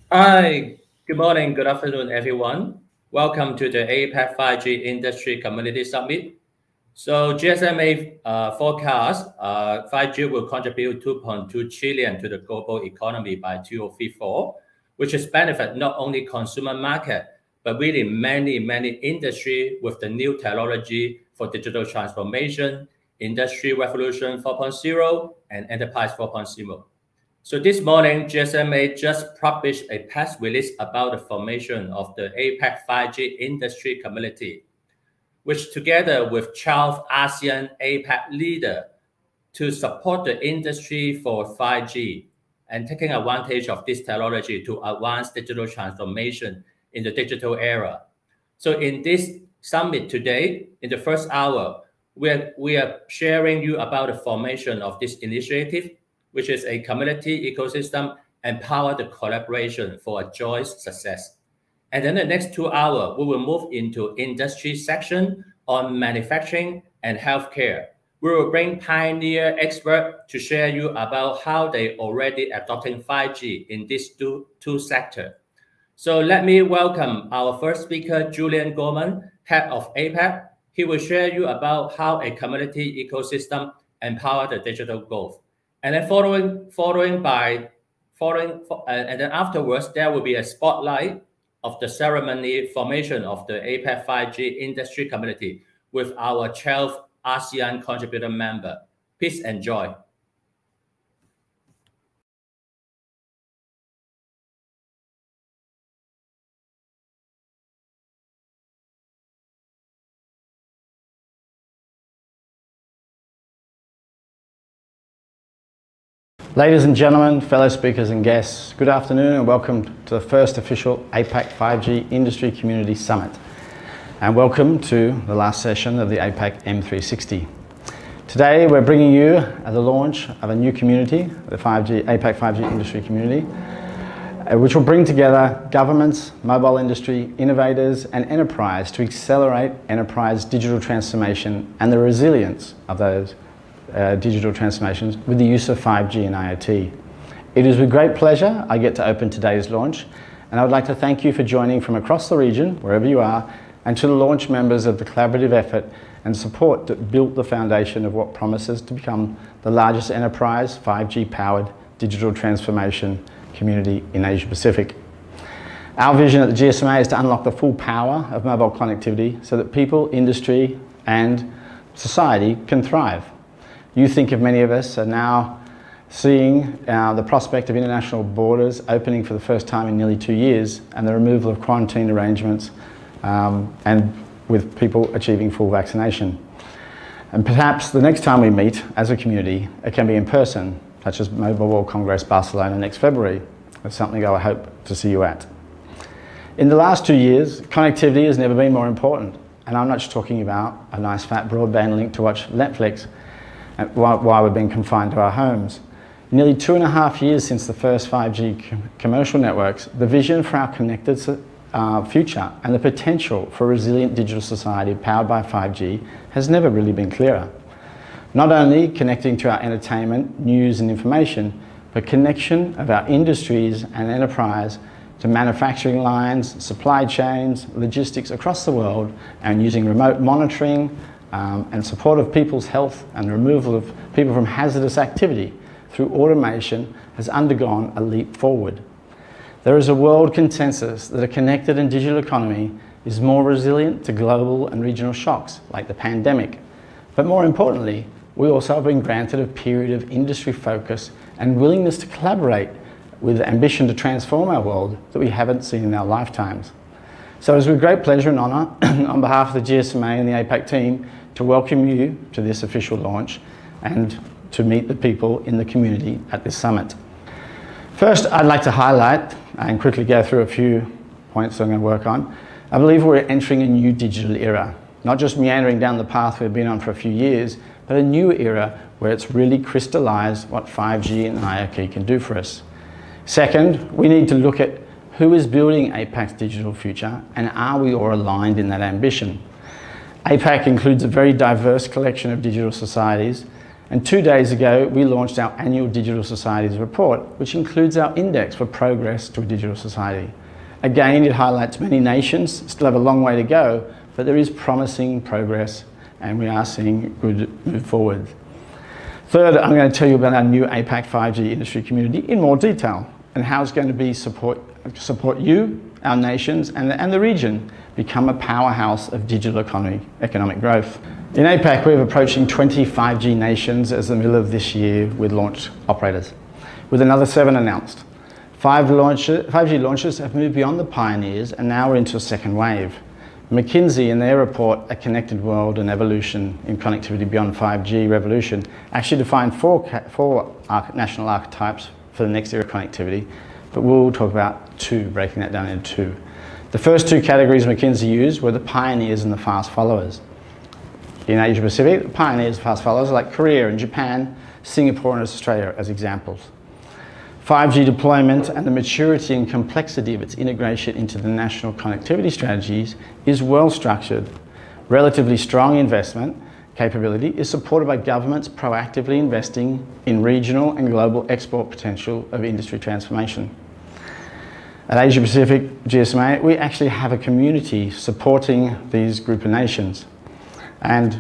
Hi, good morning, good afternoon, everyone. Welcome to the APAC 5G Industry Community Summit. So GSMA forecast 5G will contribute 2.2 trillion to the global economy by 2034, which is benefit not only consumer market, but really many industry with the new technology for digital transformation, industry revolution 4.0, and enterprise 4.0. So this morning, GSMA just published a press release about the formation of the APAC 5G industry community, which together with 12 ASEAN APAC leaders to support the industry for 5G and taking advantage of this technology to advance digital transformation in the digital era. So in this summit today, in the first hour, we are sharing you about the formation of this initiative, which is a community ecosystem empower the collaboration for a joint success. And then the next 2 hours, we will move into industry section on manufacturing and healthcare. We will bring pioneer experts to share you about how they already adopting 5G in these two sectors. So let me welcome our first speaker, Julian Gorman, head of APAC. He will share you about how a community ecosystem empower the digital growth. And then and then afterwards, there will be a spotlight of the ceremony formation of the APAC 5G industry community with our 12 ASEAN contributor member. Please enjoy. Ladies and gentlemen, fellow speakers and guests, good afternoon and welcome to the first official APAC 5G Industry Community Summit. And welcome to the last session of the APAC M360. Today we're bringing you the launch of a new community, the APAC 5G Industry Community, which will bring together governments, mobile industry, innovators and enterprise to accelerate enterprise digital transformation and the resilience of those digital transformations with the use of 5G and IoT. It is with great pleasure I get to open today's launch, and I would like to thank you for joining from across the region, wherever you are, and to the launch members of the collaborative effort and support that built the foundation of what promises to become the largest enterprise 5G-powered digital transformation community in Asia Pacific. Our vision at the GSMA is to unlock the full power of mobile connectivity so that people, industry, and society can thrive. You think of many of us are now seeing the prospect of international borders opening for the first time in nearly 2 years and the removal of quarantine arrangements and with people achieving full vaccination. And perhaps the next time we meet as a community, it can be in person, such as Mobile World Congress Barcelona next February. That's something I hope to see you at. In the last 2 years, connectivity has never been more important. And I'm not just talking about a nice fat broadband link to watch Netflix while we've been confined to our homes. Nearly 2.5 years since the first 5G commercial networks, the vision for our connected future and the potential for a resilient digital society powered by 5G has never really been clearer. Not only connecting to our entertainment, news and information, but connection of our industries and enterprise to manufacturing lines, supply chains, logistics across the world, and using remote monitoring and support of people's health and removal of people from hazardous activity through automation has undergone a leap forward. There is a world consensus that a connected and digital economy is more resilient to global and regional shocks like the pandemic. But more importantly, we also have been granted a period of industry focus and willingness to collaborate with ambition to transform our world that we haven't seen in our lifetimes. So it's with great pleasure and honour on behalf of the GSMA and the APAC team to welcome you to this official launch and to meet the people in the community at this summit. First, I'd like to highlight and quickly go through a few points I'm going to work on. I believe we're entering a new digital era, not just meandering down the path we've been on for a few years, but a new era where it's really crystallised what 5G and IoT can do for us. Second, we need to look at who is building APAC's digital future and are we all aligned in that ambition. APAC includes a very diverse collection of digital societies And 2 days ago, we launched our annual Digital Societies report, which includes our index for progress to a digital society. Again, it highlights many nations still have a long way to go, but there is promising progress and we are seeing good move forward. Third, I'm going to tell you about our new APAC 5G industry community in more detail and how it's going to be support you, our nations and the region become a powerhouse of digital economic growth. In APAC, we're approaching 20 5G nations as the middle of this year with launch operators, with another 7 announced. 5G launches have moved beyond the pioneers and now we're into a second wave. McKinsey, in their report, A Connected World and Evolution in Connectivity Beyond 5G Revolution, actually defined four national archetypes for the next era of connectivity, but we'll talk about 2, breaking that down into 2. The first 2 categories McKinsey used were the pioneers and the fast followers. In Asia Pacific, the pioneers and fast followers are like Korea and Japan, Singapore and Australia as examples. 5G deployment and the maturity and complexity of its integration into the national connectivity strategies is well structured. Relatively strong investment capability is supported by governments proactively investing in regional and global export potential of industry transformation. At Asia Pacific GSMA, we actually have a community supporting these group of nations. And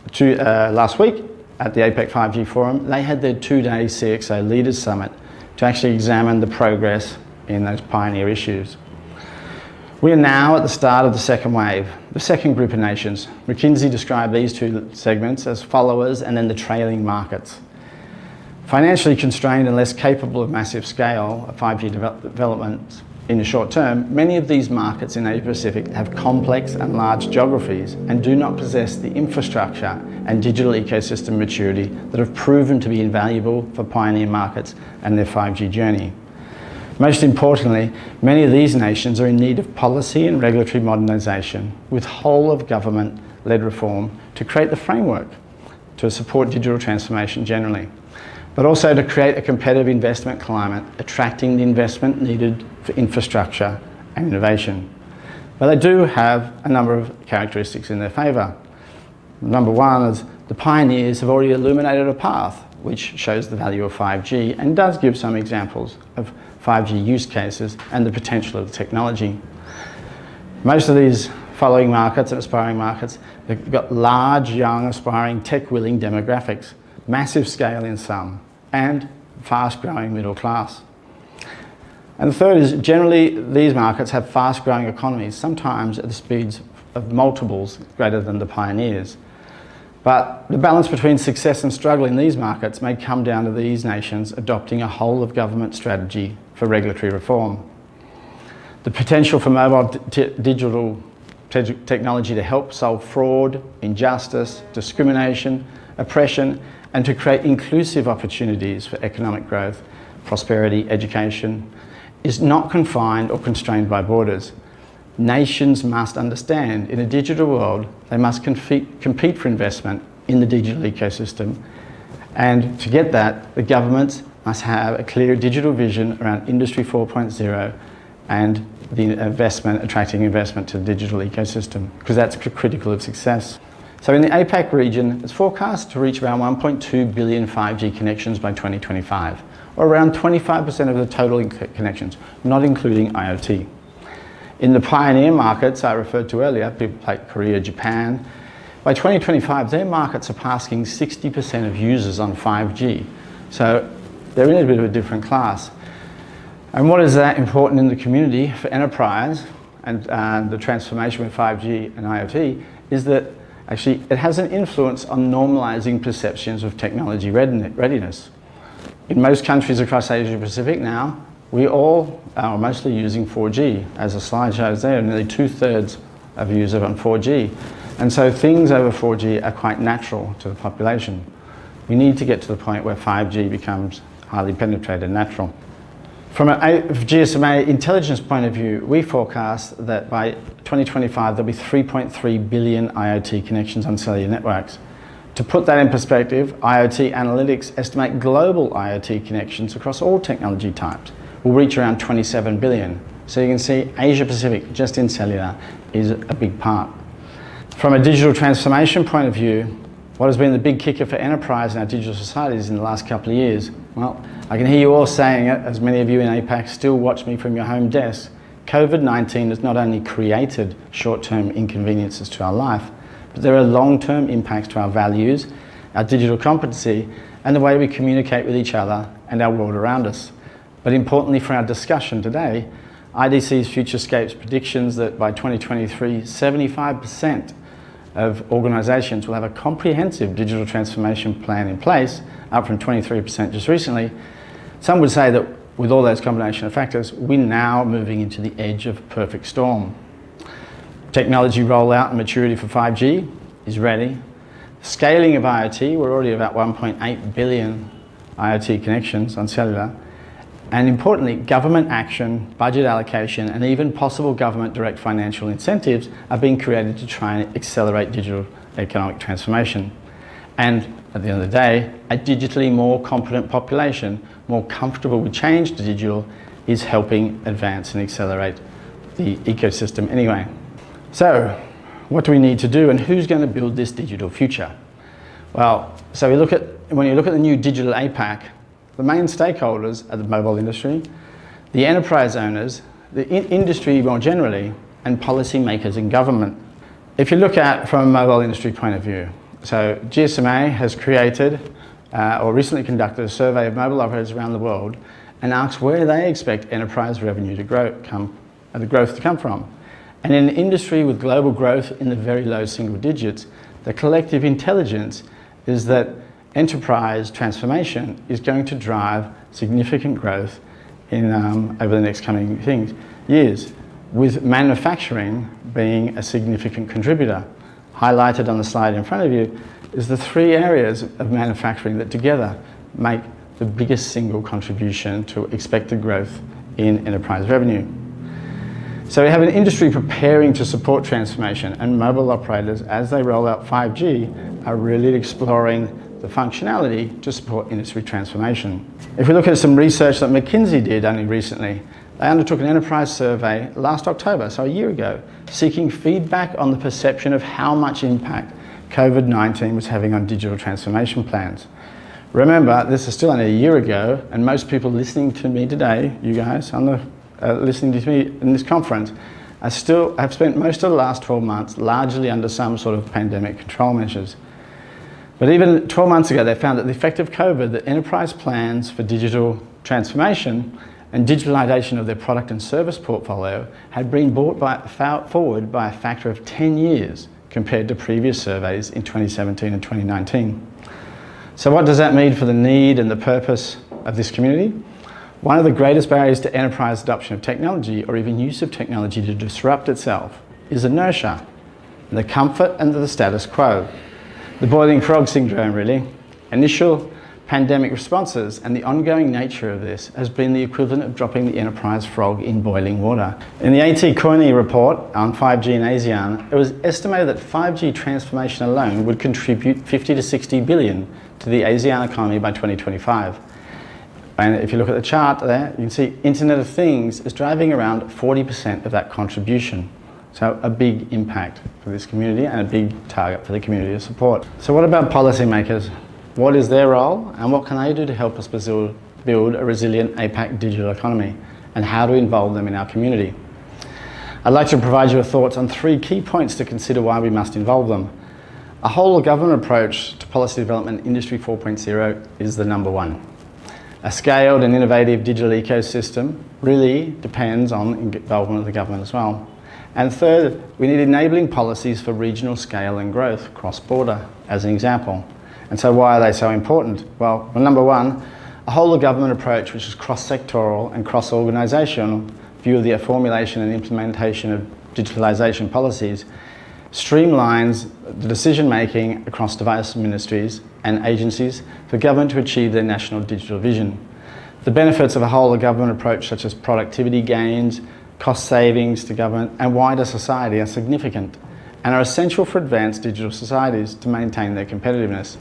last week at the APAC 5G Forum, they had their 2-day CXO Leaders Summit to actually examine the progress in those pioneer issues. We are now at the start of the second wave, the second group of nations. McKinsey described these 2 segments as followers and then the trailing markets. Financially constrained and less capable of massive scale of 5G development in the short term, many of these markets in Asia Pacific have complex and large geographies and do not possess the infrastructure and digital ecosystem maturity that have proven to be invaluable for pioneer markets and their 5G journey. Most importantly, many of these nations are in need of policy and regulatory modernisation with whole of government-led reform to create the framework to support digital transformation generally, but also to create a competitive investment climate, attracting the investment needed for infrastructure and innovation. But they do have a number of characteristics in their favour. Number 1 is the pioneers have already illuminated a path which shows the value of 5G and does give some examples of 5G use cases and the potential of the technology. Most of these following markets and aspiring markets, they've got large, young, aspiring, tech-willing demographics, massive scale in some, and fast-growing middle class. And the third is generally these markets have fast-growing economies, sometimes at the speeds of multiples greater than the pioneers. But the balance between success and struggle in these markets may come down to these nations adopting a whole-of-government strategy for regulatory reform. The potential for mobile digital technology to help solve fraud, injustice, discrimination, oppression, and to create inclusive opportunities for economic growth, prosperity, education, is not confined or constrained by borders. Nations must understand in a digital world they must compete for investment in the digital ecosystem, and to get that the governments must have a clear digital vision around Industry 4.0 and the investment, attracting investment to the digital ecosystem, because that's critical of success. So in the APAC region, it's forecast to reach around 1.2 billion 5G connections by 2025, or around 25% of the total connections, not including IoT. In the pioneer markets I referred to earlier, people like Korea, Japan, by 2025 their markets are passing 60% of users on 5G. So they're in a bit of a different class. And what is that important in the community for enterprise and the transformation with 5G and IoT is that actually it has an influence on normalising perceptions of technology readiness. In most countries across Asia Pacific now, we all are mostly using 4G. As the slide shows there, nearly 2/3 of users are on 4G. And so things over 4G are quite natural to the population. We need to get to the point where 5G becomes highly penetrated and natural. From a GSMA intelligence point of view, we forecast that by 2025 there'll be 3.3 billion IoT connections on cellular networks. To put that in perspective, IoT Analytics estimate global IoT connections across all technology types will reach around 27 billion. So you can see Asia Pacific, just in cellular, is a big part. From a digital transformation point of view, What has been the big kicker for enterprise in our digital societies in the last couple of years? Well, I can hear you all saying it, as many of you in APAC still watch me from your home desk. COVID-19 has not only created short-term inconveniences to our life, but there are long-term impacts to our values, our digital competency, and the way we communicate with each other and our world around us. But importantly for our discussion today, IDC's Futurescape's predictions that by 2023, 75% of organisations will have a comprehensive digital transformation plan in place, up from 23% just recently. Some would say that with all those combination of factors, we're now moving into the edge of a perfect storm. Technology rollout and maturity for 5G is ready. Scaling of IoT, we're already about 1.8 billion IoT connections on cellular. And importantly, government action, budget allocation, and even possible government direct financial incentives are being created to try and accelerate digital economic transformation. And at the end of the day, a digitally more competent population, more comfortable with change to digital, is helping advance and accelerate the ecosystem anyway. So, what do we need to do, and who's going to build this digital future? Well, so when you look at the new digital APAC, the main stakeholders are the mobile industry, the enterprise owners, the industry more generally, and policymakers in government. If you look at from a mobile industry point of view, so GSMA has created or recently conducted a survey of mobile operators around the world and asked where they expect enterprise revenue to growth to come from. And in an industry with global growth in the very low single digits, the collective intelligence is that enterprise transformation is going to drive significant growth in, over the next coming years, with manufacturing being a significant contributor. Highlighted on the slide in front of you is the three areas of manufacturing that together make the biggest single contribution to expected growth in enterprise revenue. So we have an industry preparing to support transformation, and mobile operators, as they roll out 5G, are really exploring the functionality to support industry transformation. If we look at some research that McKinsey did only recently, they undertook an enterprise survey last October, so a year ago, seeking feedback on the perception of how much impact COVID-19 was having on digital transformation plans. Remember, this is still only a year ago, and most people listening to me today, you guys listening to me in this conference, have spent most of the last 12 months largely under some sort of pandemic control measures. But even 12 months ago, they found that the effect of COVID, that enterprise plans for digital transformation and digitalisation of their product and service portfolio had been brought forward by a factor of 10 years compared to previous surveys in 2017 and 2019. So what does that mean for the need and the purpose of this community? One of the greatest barriers to enterprise adoption of technology, or even use of technology to disrupt itself, is inertia, the comfort and the status quo. The boiling frog syndrome, really. Initial pandemic responses and the ongoing nature of this has been the equivalent of dropping the enterprise frog in boiling water. In the AT Kearney report on 5G in ASEAN, it was estimated that 5G transformation alone would contribute 50 to 60 billion to the ASEAN economy by 2025. And if you look at the chart there, you can see Internet of Things is driving around 40% of that contribution. So a big impact for this community and a big target for the community to support. So what about policymakers? What is their role and what can they do to help us build a resilient APAC digital economy, and how to involve them in our community? I'd like to provide you with thoughts on three key points to consider why we must involve them. A whole of government approach to policy development in Industry 4.0 is the number one. A scaled and innovative digital ecosystem really depends on involvement of the government as well. And third, we need enabling policies for regional scale and growth cross-border, as an example. And so why are they so important? Well, number one, a whole of government approach which is cross-sectoral and cross-organisational view of the formulation and implementation of digitalisation policies streamlines the decision-making across diverse ministries and agencies for government to achieve their national digital vision. The benefits of a whole of government approach, such as productivity gains, cost savings to government and wider society, are significant and are essential for advanced digital societies to maintain their competitiveness.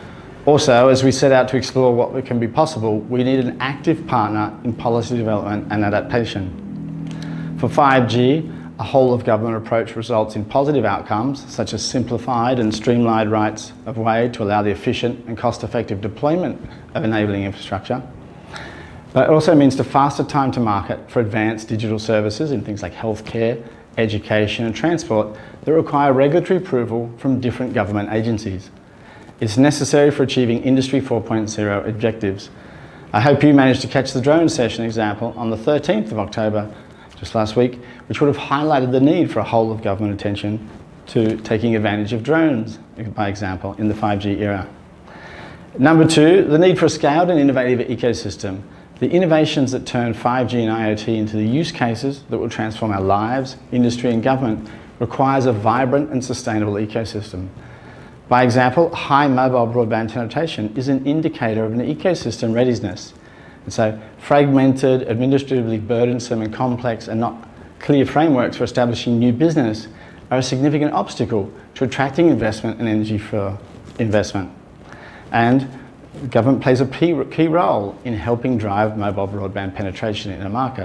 Also, as we set out to explore what can be possible, we need an active partner in policy development and adaptation. For 5G, a whole-of-government approach results in positive outcomes, such as simplified and streamlined rights of way to allow the efficient and cost-effective deployment of enabling infrastructure. But it also means the faster time to market for advanced digital services in things like healthcare, education and transport that require regulatory approval from different government agencies. It's necessary for achieving Industry 4.0 objectives. I hope you managed to catch the drone session example on the 13th of October, just last week, which would have highlighted the need for a whole of government attention to taking advantage of drones, by example, in the 5G era. Number two, the need for a scaled and innovative ecosystem. The innovations that turn 5G and IoT into the use cases that will transform our lives, industry and government requires a vibrant and sustainable ecosystem. By example, high mobile broadband penetration is an indicator of an ecosystem readiness. And so fragmented, administratively burdensome and complex and not clear frameworks for establishing new business are a significant obstacle to attracting investment and energy for investment. And the government plays a key role in helping drive mobile broadband penetration in a market.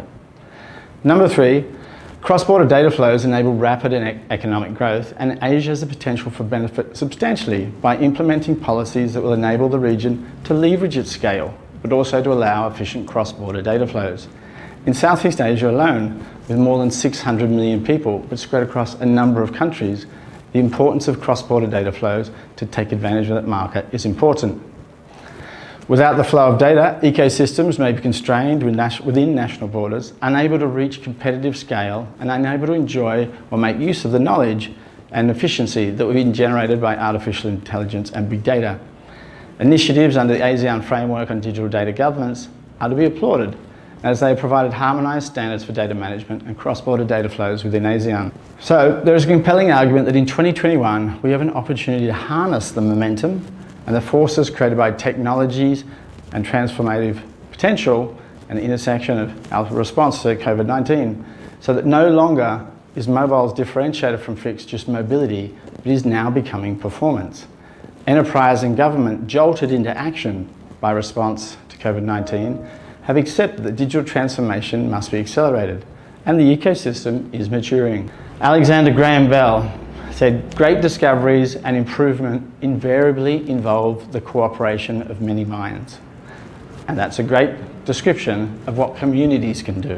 Number three, cross-border data flows enable rapid economic growth, and Asia has the potential for benefit substantially by implementing policies that will enable the region to leverage its scale, but also to allow efficient cross-border data flows. In Southeast Asia alone, with more than 600 million people, but spread across a number of countries, the importance of cross-border data flows to take advantage of that market is important. Without the flow of data, ecosystems may be constrained within national borders, unable to reach competitive scale and unable to enjoy or make use of the knowledge and efficiency that will be generated by artificial intelligence and big data. Initiatives under the ASEAN Framework on Digital Data Governance are to be applauded, as they have provided harmonised standards for data management and cross-border data flows within ASEAN. So there is a compelling argument that in 2021 we have an opportunity to harness the momentum and the forces created by technologies and transformative potential and the intersection of our response to COVID-19, so that no longer is mobile's differentiated from fixed just mobility, but is now becoming performance. Enterprise and government, jolted into action by response to COVID-19, have accepted that digital transformation must be accelerated, and the ecosystem is maturing. Alexander Graham Bell said, "Great discoveries and improvement invariably involve the cooperation of many minds." And that's a great description of what communities can do.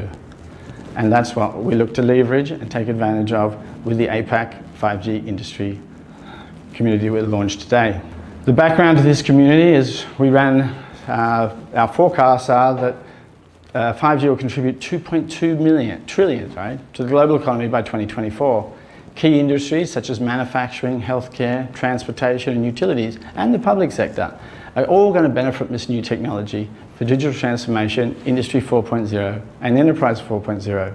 And that's what we look to leverage and take advantage of with the APAC 5G industry community we launched today. The background to this community is we ran, our forecasts are that 5G will contribute 2.2 trillion to the global economy by 2024. Key industries such as manufacturing, healthcare, transportation and utilities and the public sector are all going to benefit from this new technology for digital transformation, Industry 4.0 and Enterprise 4.0.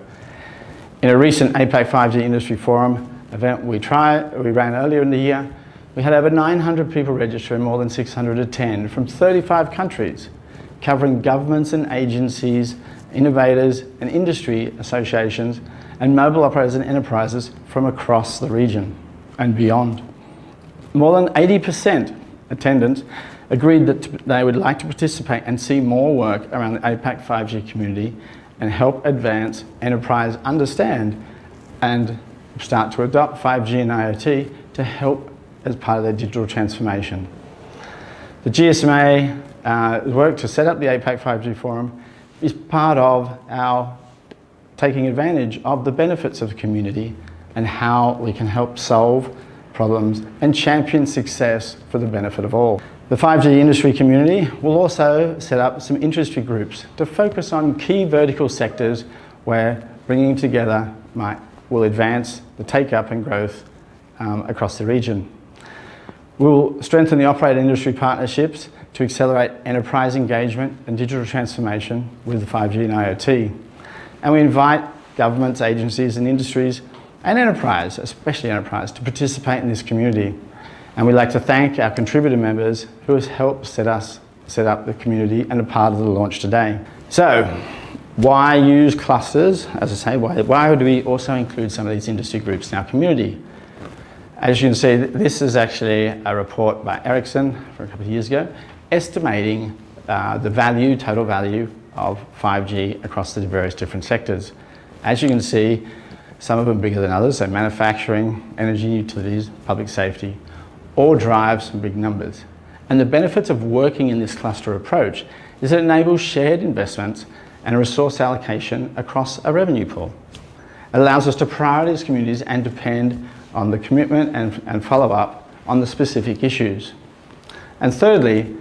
In a recent APAC 5G Industry Forum event we ran earlier in the year, we had over 900 people register and more than 600 attend from 35 countries, covering governments and agencies, innovators and industry associations, and mobile operators and enterprises from across the region and beyond. More than 80% attendants agreed that they would like to participate and see more work around the APAC 5G community and help advance enterprise understand and start to adopt 5G and IoT to help as part of their digital transformation. The GSMA work to set up the APAC 5G Forum is part of our taking advantage of the benefits of the community and how we can help solve problems and champion success for the benefit of all. The 5G industry community will also set up some industry groups to focus on key vertical sectors where bringing together will advance the take-up and growth across the region. We will strengthen the operator industry partnerships to accelerate enterprise engagement and digital transformation with the 5G and IoT. And we invite governments, agencies and industries and enterprise, especially enterprise, to participate in this community. And we'd like to thank our contributor members who have helped set up the community and are part of the launch today. So, why use clusters? As I say, why do we also include some of these industry groups in our community? As you can see, this is actually a report by Ericsson from a couple of years ago, estimating the total value of 5G across the various different sectors. As you can see, some of them bigger than others, so manufacturing, energy, utilities, public safety, all drive some big numbers. And the benefits of working in this cluster approach is it enables shared investments and resource allocation across a revenue pool. It allows us to prioritise communities and depend on the commitment and follow-up on the specific issues. And thirdly,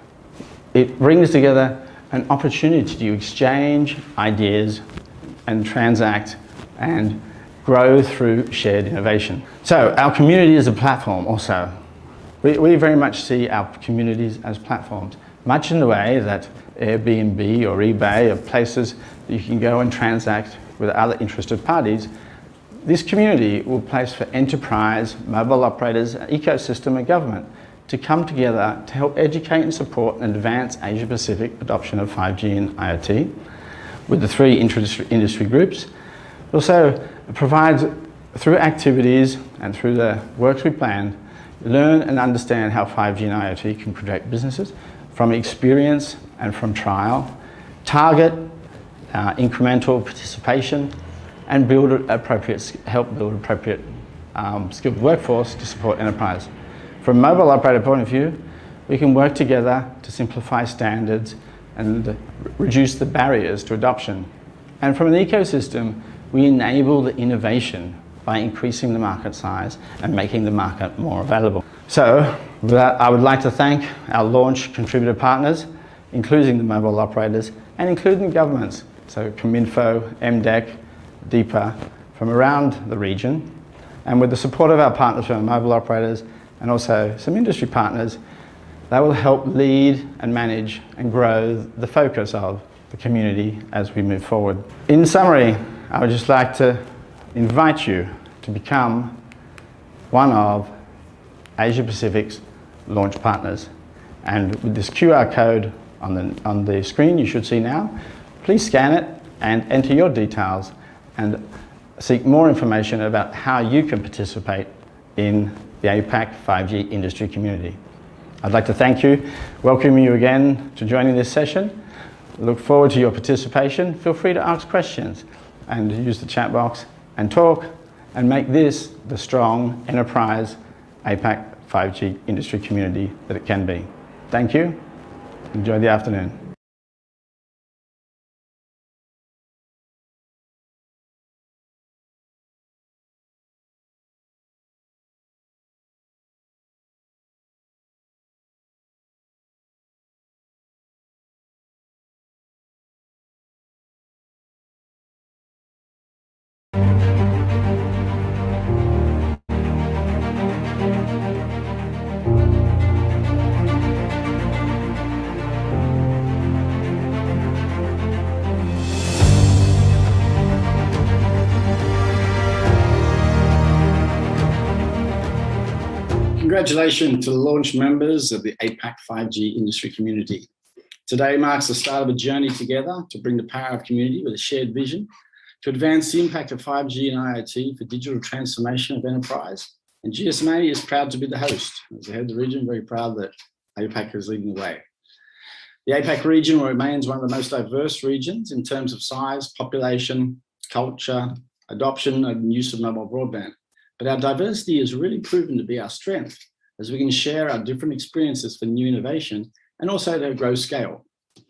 it brings together an opportunity to exchange ideas and transact and grow through shared innovation. So our community is a platform also. We very much see our communities as platforms, much in the way that Airbnb or eBay are places that you can go and transact with other interested parties. This community will place for enterprise, mobile operators, ecosystem and government to come together to help educate and support and advance Asia-Pacific adoption of 5G and IoT with the three industry groups. It also provides, through activities and through the works we planned, learn and understand how 5G and IoT can protect businesses from experience and from trial, target incremental participation, and help build appropriate skilled workforce to support enterprise. From a mobile operator point of view, we can work together to simplify standards and reduce the barriers to adoption. And from an ecosystem, we enable the innovation by increasing the market size and making the market more available. So, with that, I would like to thank our launch contributor partners, including the mobile operators and including governments, so Cominfo, MDEC, DEPA, from around the region. And with the support of our partners from our mobile operators and also some industry partners, they will help lead and manage and grow the focus of the community as we move forward. In summary, I would just like to invite you to become one of Asia Pacific's launch partners. And with this QR code on the screen you should see now, please scan it and enter your details and seek more information about how you can participate in the APAC 5G industry community. I'd like to thank you, welcome you again to joining this session. Look forward to your participation. Feel free to ask questions and use the chat box and talk and make this the strong enterprise APAC 5G industry community that it can be. Thank you. Enjoy the afternoon. Congratulations to the launch members of the APAC 5G industry community. Today marks the start of a journey together to bring the power of community with a shared vision to advance the impact of 5G and IoT for digital transformation of enterprise. And GSMA is proud to be the host. As the head of the region, very proud that APAC is leading the way. The APAC region remains one of the most diverse regions in terms of size, population, culture, adoption and use of mobile broadband. But our diversity has really proven to be our strength as we can share our different experiences for new innovation and also to grow scale.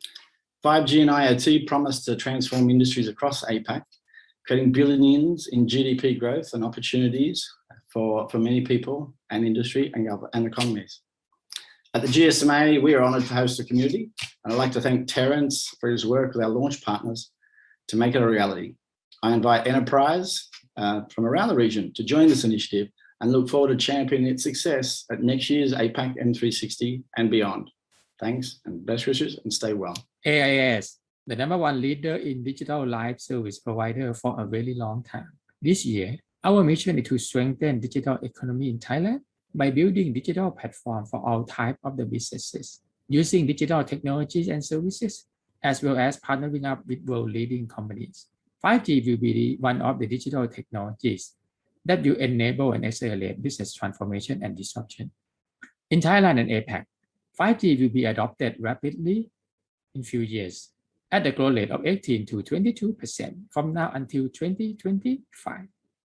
5G and IoT promise to transform industries across APAC, creating billions in GDP growth and opportunities for many people and industry and economies. At the GSMA, we are honoured to host the community, and I'd like to thank Terence for his work with our launch partners to make it a reality. I invite enterprise from around the region to join this initiative and look forward to championing its success at next year's APAC M360 and beyond. Thanks and best wishes and stay well. AIS, the #1 leader in digital live service provider for a very long time. This year, our mission is to strengthen digital economy in Thailand by building digital platform for all types of the businesses, using digital technologies and services, as well as partnering up with world-leading companies. 5G will be one of the digital technologies that will enable and accelerate business transformation and disruption. In Thailand and APAC, 5G will be adopted rapidly in few years at a growth rate of 18 to 22% from now until 2025.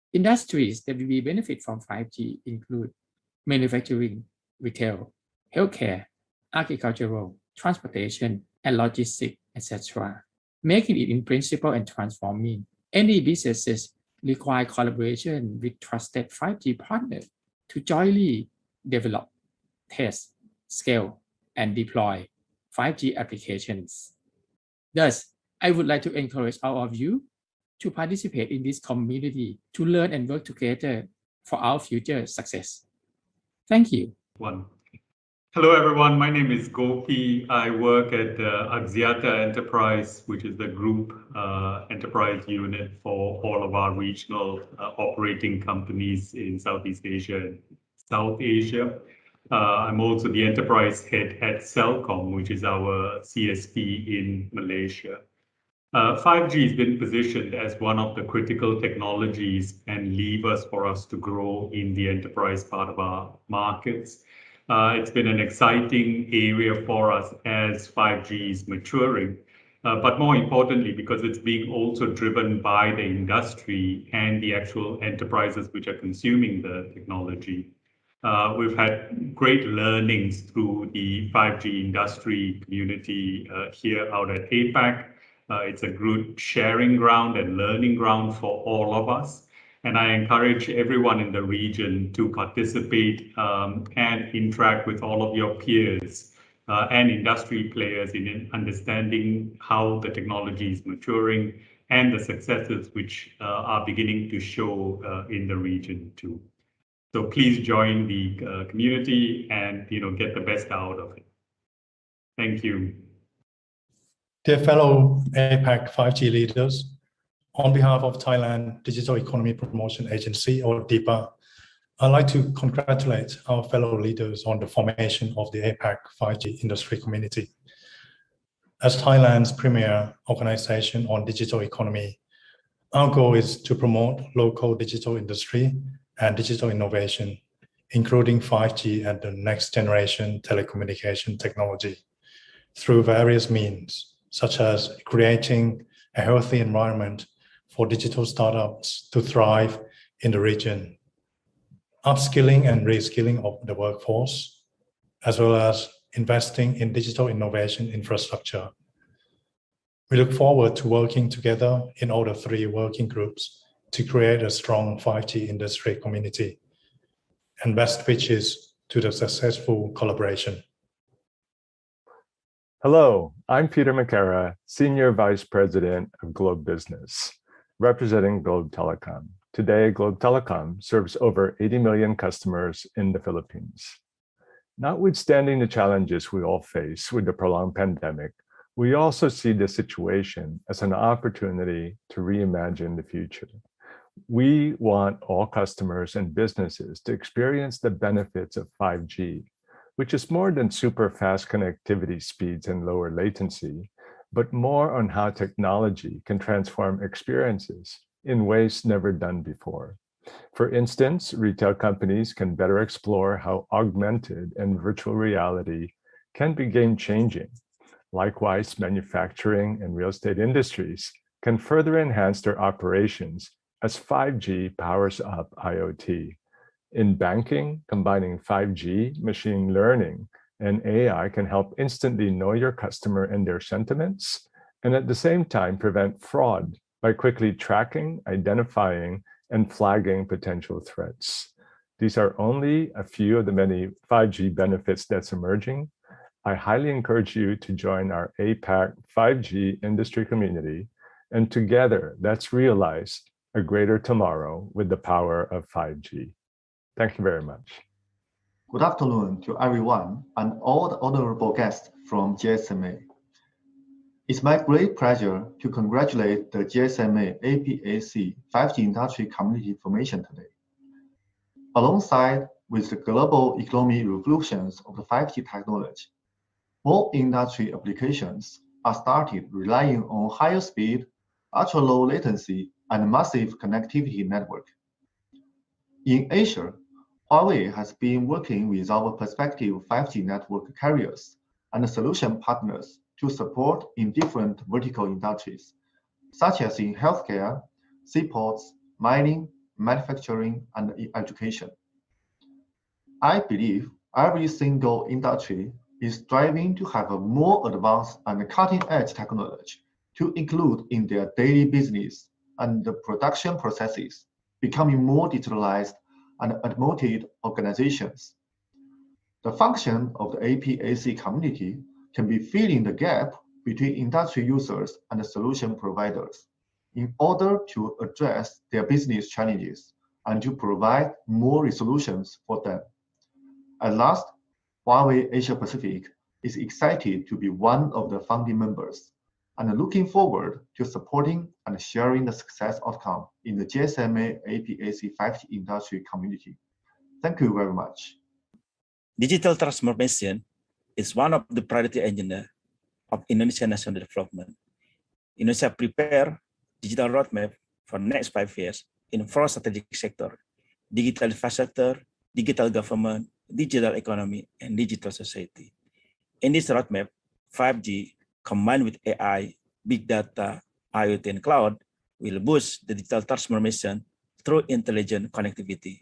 Industries that will be benefit from 5G include manufacturing, retail, healthcare, agricultural, transportation, and logistics, etc. Making it in principle and transforming. Any businesses require collaboration with trusted 5G partners to jointly develop, test, scale, and deploy 5G applications. Thus, I would like to encourage all of you to participate in this community to learn and work together for our future success. Thank you. Hello, everyone. My name is Gopi. I work at Axiata Enterprise, which is the group enterprise unit for all of our regional operating companies in Southeast Asia and South Asia. I'm also the enterprise head at Celcom, which is our CSP in Malaysia. 5G has been positioned as one of the critical technologies and levers for us to grow in the enterprise part of our markets. It's been an exciting area for us as 5G is maturing, but more importantly, because it's being also driven by the industry and the actual enterprises which are consuming the technology. We've had great learnings through the 5G industry community here out at APAC. It's a good sharing ground and learning ground for all of us. And I encourage everyone in the region to participate and interact with all of your peers and industry players in understanding how the technology is maturing and the successes which are beginning to show in the region too. So please join the community and get the best out of it. Thank you. Dear fellow APAC 5G leaders, on behalf of Thailand Digital Economy Promotion Agency, or DIPA, I'd like to congratulate our fellow leaders on the formation of the APAC 5G industry community. As Thailand's premier organization on digital economy, our goal is to promote local digital industry and digital innovation, including 5G and the next generation telecommunication technology, through various means, such as creating a healthy environment for digital startups to thrive in the region, upskilling and reskilling of the workforce, as well as investing in digital innovation infrastructure. We look forward to working together in all the three working groups to create a strong 5G industry community, and best wishes to the successful collaboration. Hello, I'm Peter McCara, Senior Vice President of Globe Business, representing Globe Telecom. Today, Globe Telecom serves over 80 million customers in the Philippines. Notwithstanding the challenges we all face with the prolonged pandemic, we also see this situation as an opportunity to reimagine the future. We want all customers and businesses to experience the benefits of 5G, which is more than super fast connectivity speeds and lower latency, but more on how technology can transform experiences in ways never done before. For instance, retail companies can better explore how augmented and virtual reality can be game-changing. Likewise, manufacturing and real estate industries can further enhance their operations as 5G powers up IoT. In banking, combining 5G, machine learning, and AI can help instantly know your customer and their sentiments, and at the same time prevent fraud by quickly tracking, identifying, and flagging potential threats. These are only a few of the many 5G benefits that's emerging. I highly encourage you to join our APAC 5G industry community, and together, let's realize a greater tomorrow with the power of 5G. Thank you very much. Good afternoon to everyone and all the honorable guests from GSMA. It's my great pleasure to congratulate the GSMA APAC 5G industry community formation today. Alongside with the global economic revolutions of the 5G technology, more industry applications are started relying on higher speed, ultra-low latency, and massive connectivity network. In Asia, Huawei has been working with our prospective 5G network carriers and solution partners to support in different vertical industries, such as in healthcare, seaports, mining, manufacturing, and education. I believe every single industry is striving to have a more advanced and cutting-edge technology to include in their daily business and the production processes, becoming more digitalized and automated organizations. The function of the APAC community can be filling the gap between industry users and the solution providers in order to address their business challenges and to provide more solutions for them. At last, Huawei Asia Pacific is excited to be one of the founding members and looking forward to supporting and sharing the success outcome in the GSMA APAC 5G industry community. Thank you very much. Digital transformation is one of the priority agenda of Indonesian national development. Indonesia prepare digital roadmap for next 5 years in 4 strategic sectors: digital infrastructure, digital government, digital economy, and digital society. In this roadmap, 5G combined with AI, big data, IoT, and cloud will boost the digital transformation through intelligent connectivity.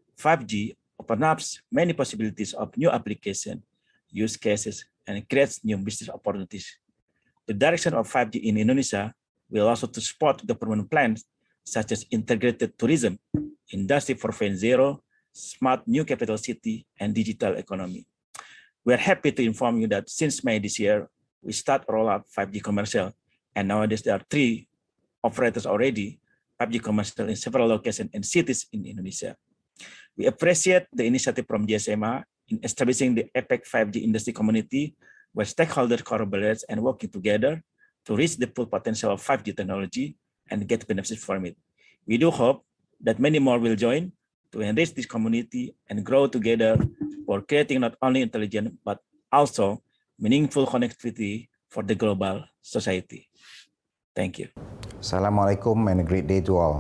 5G opens up many possibilities of new applications, use cases, and creates new business opportunities. The direction of 5G in Indonesia will also to support government plans such as integrated tourism, Industry 4.0, smart new capital city, and digital economy. We are happy to inform you that since May this year, we start roll out 5G commercial, and nowadays there are 3 operators already 5G commercial in several locations and cities in Indonesia. We appreciate the initiative from GSMA in establishing the APAC 5G industry community, where stakeholders collaborate and working together to reach the full potential of 5G technology and get benefits from it. We do hope that many more will join to enrich this community and grow together for creating not only intelligent but also meaningful connectivity for the global society. Thank you. Assalamualaikum and a great day to all.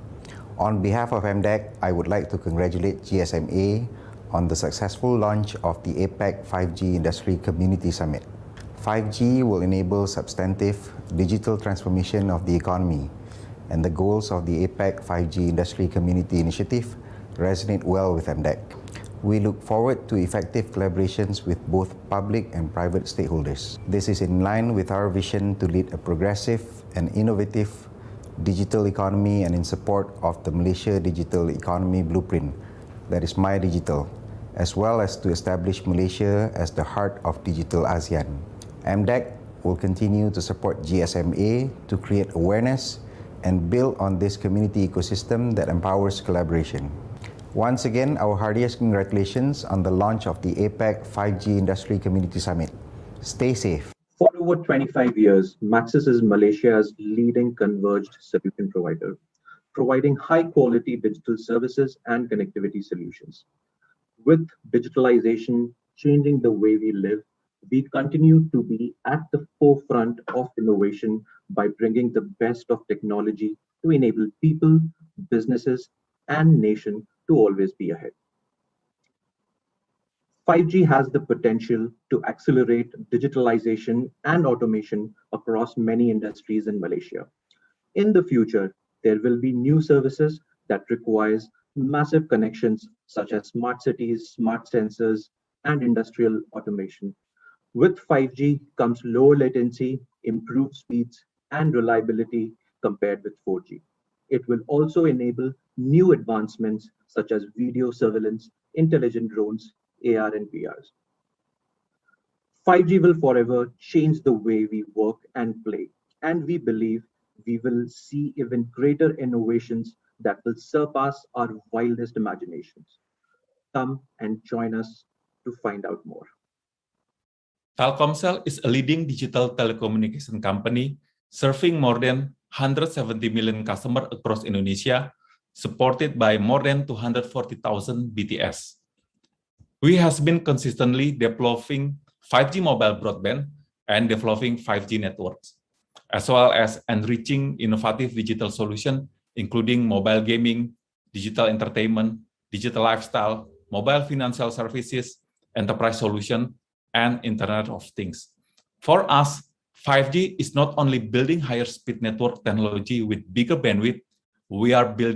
On behalf of MDEC, I would like to congratulate GSMA on the successful launch of the APAC 5G Industry Community Summit. 5G will enable substantive digital transformation of the economy, and the goals of the APAC 5G Industry Community Initiative resonate well with MDEC. We look forward to effective collaborations with both public and private stakeholders. This is in line with our vision to lead a progressive and innovative digital economy and in support of the Malaysia Digital Economy Blueprint, that is My Digital, as well as to establish Malaysia as the heart of digital ASEAN. MDEC will continue to support GSMA to create awareness and build on this community ecosystem that empowers collaboration. Once again, our heartiest congratulations on the launch of the APAC 5G Industry Community Summit. Stay safe. For over 25 years, Maxis is Malaysia's leading converged solution provider, providing high-quality digital services and connectivity solutions. With digitalization changing the way we live, we continue to be at the forefront of innovation by bringing the best of technology to enable people, businesses, and nation to always be ahead. 5G has the potential to accelerate digitalization and automation across many industries in Malaysia. In the future, there will be new services that requires massive connections such as smart cities, smart sensors, and industrial automation. With 5G comes lower latency, improved speeds, and reliability compared with 4G. It will also enable new advancements such as video surveillance, intelligent drones, AR and VRs. 5G will forever change the way we work and play, and we believe we will see even greater innovations that will surpass our wildest imaginations. Come and join us to find out more. Telkomsel is a leading digital telecommunication company serving more than 170 million customers across Indonesia, supported by more than 240,000 BTS. We have been consistently developing 5G mobile broadband and developing 5G networks, as well as enriching innovative digital solutions, including mobile gaming, digital entertainment, digital lifestyle, mobile financial services, enterprise solution, and Internet of Things. For us, 5G is not only building higher speed network technology with bigger bandwidth, we are building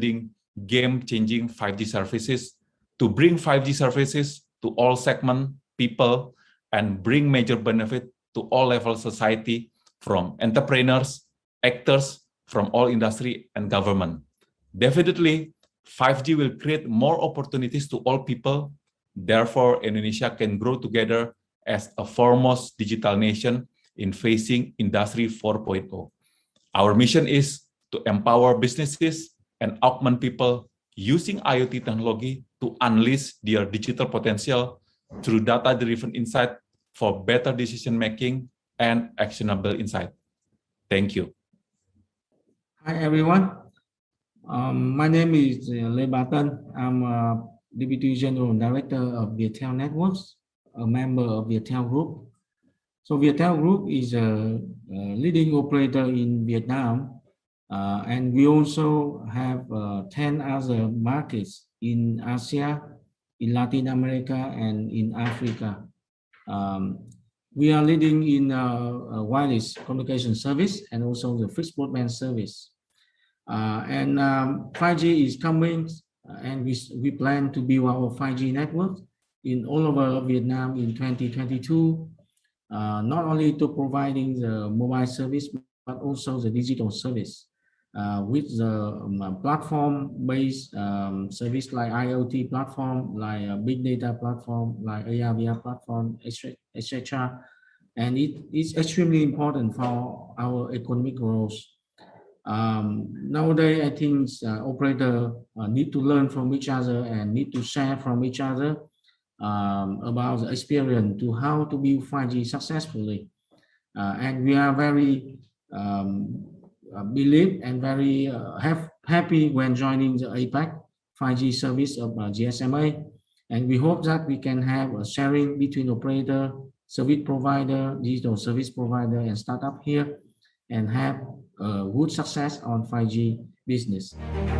game-changing 5G services to bring 5G services to all segment people and bring major benefit to all levels of society, from entrepreneurs, actors from all industry and government. Definitely, 5G will create more opportunities to all people. Therefore, Indonesia can grow together as a foremost digital nation in facing Industry 4.0. Our mission is to empower businesses and augment people using IoT technology to unleash their digital potential through data-driven insight for better decision-making and actionable insight. Thank you. Hi, everyone. My name is Lê Bá Tân. I'm a Deputy General Director of Viettel Networks, a member of Viettel Group. So Viettel Group is a leading operator in Vietnam, and we also have 10 other markets in Asia, in Latin America, and in Africa. We are leading in wireless communication service and also the fixed broadband service. 5G is coming, and we plan to build our 5G network in all over Vietnam in 2022, not only to providing the mobile service, but also the digital service with the platform-based service like IoT platform, like big data platform, like AR/VR platform, etc. And it is extremely important for our economic growth. Nowadays, I think operators need to learn from each other and need to share from each other about the experience to how to build 5G successfully. And we are very believe and very happy when joining the APAC 5G service of GSMA. And we hope that we can have a sharing between operator, service provider, digital service provider, and startup here, and have good success on 5G business.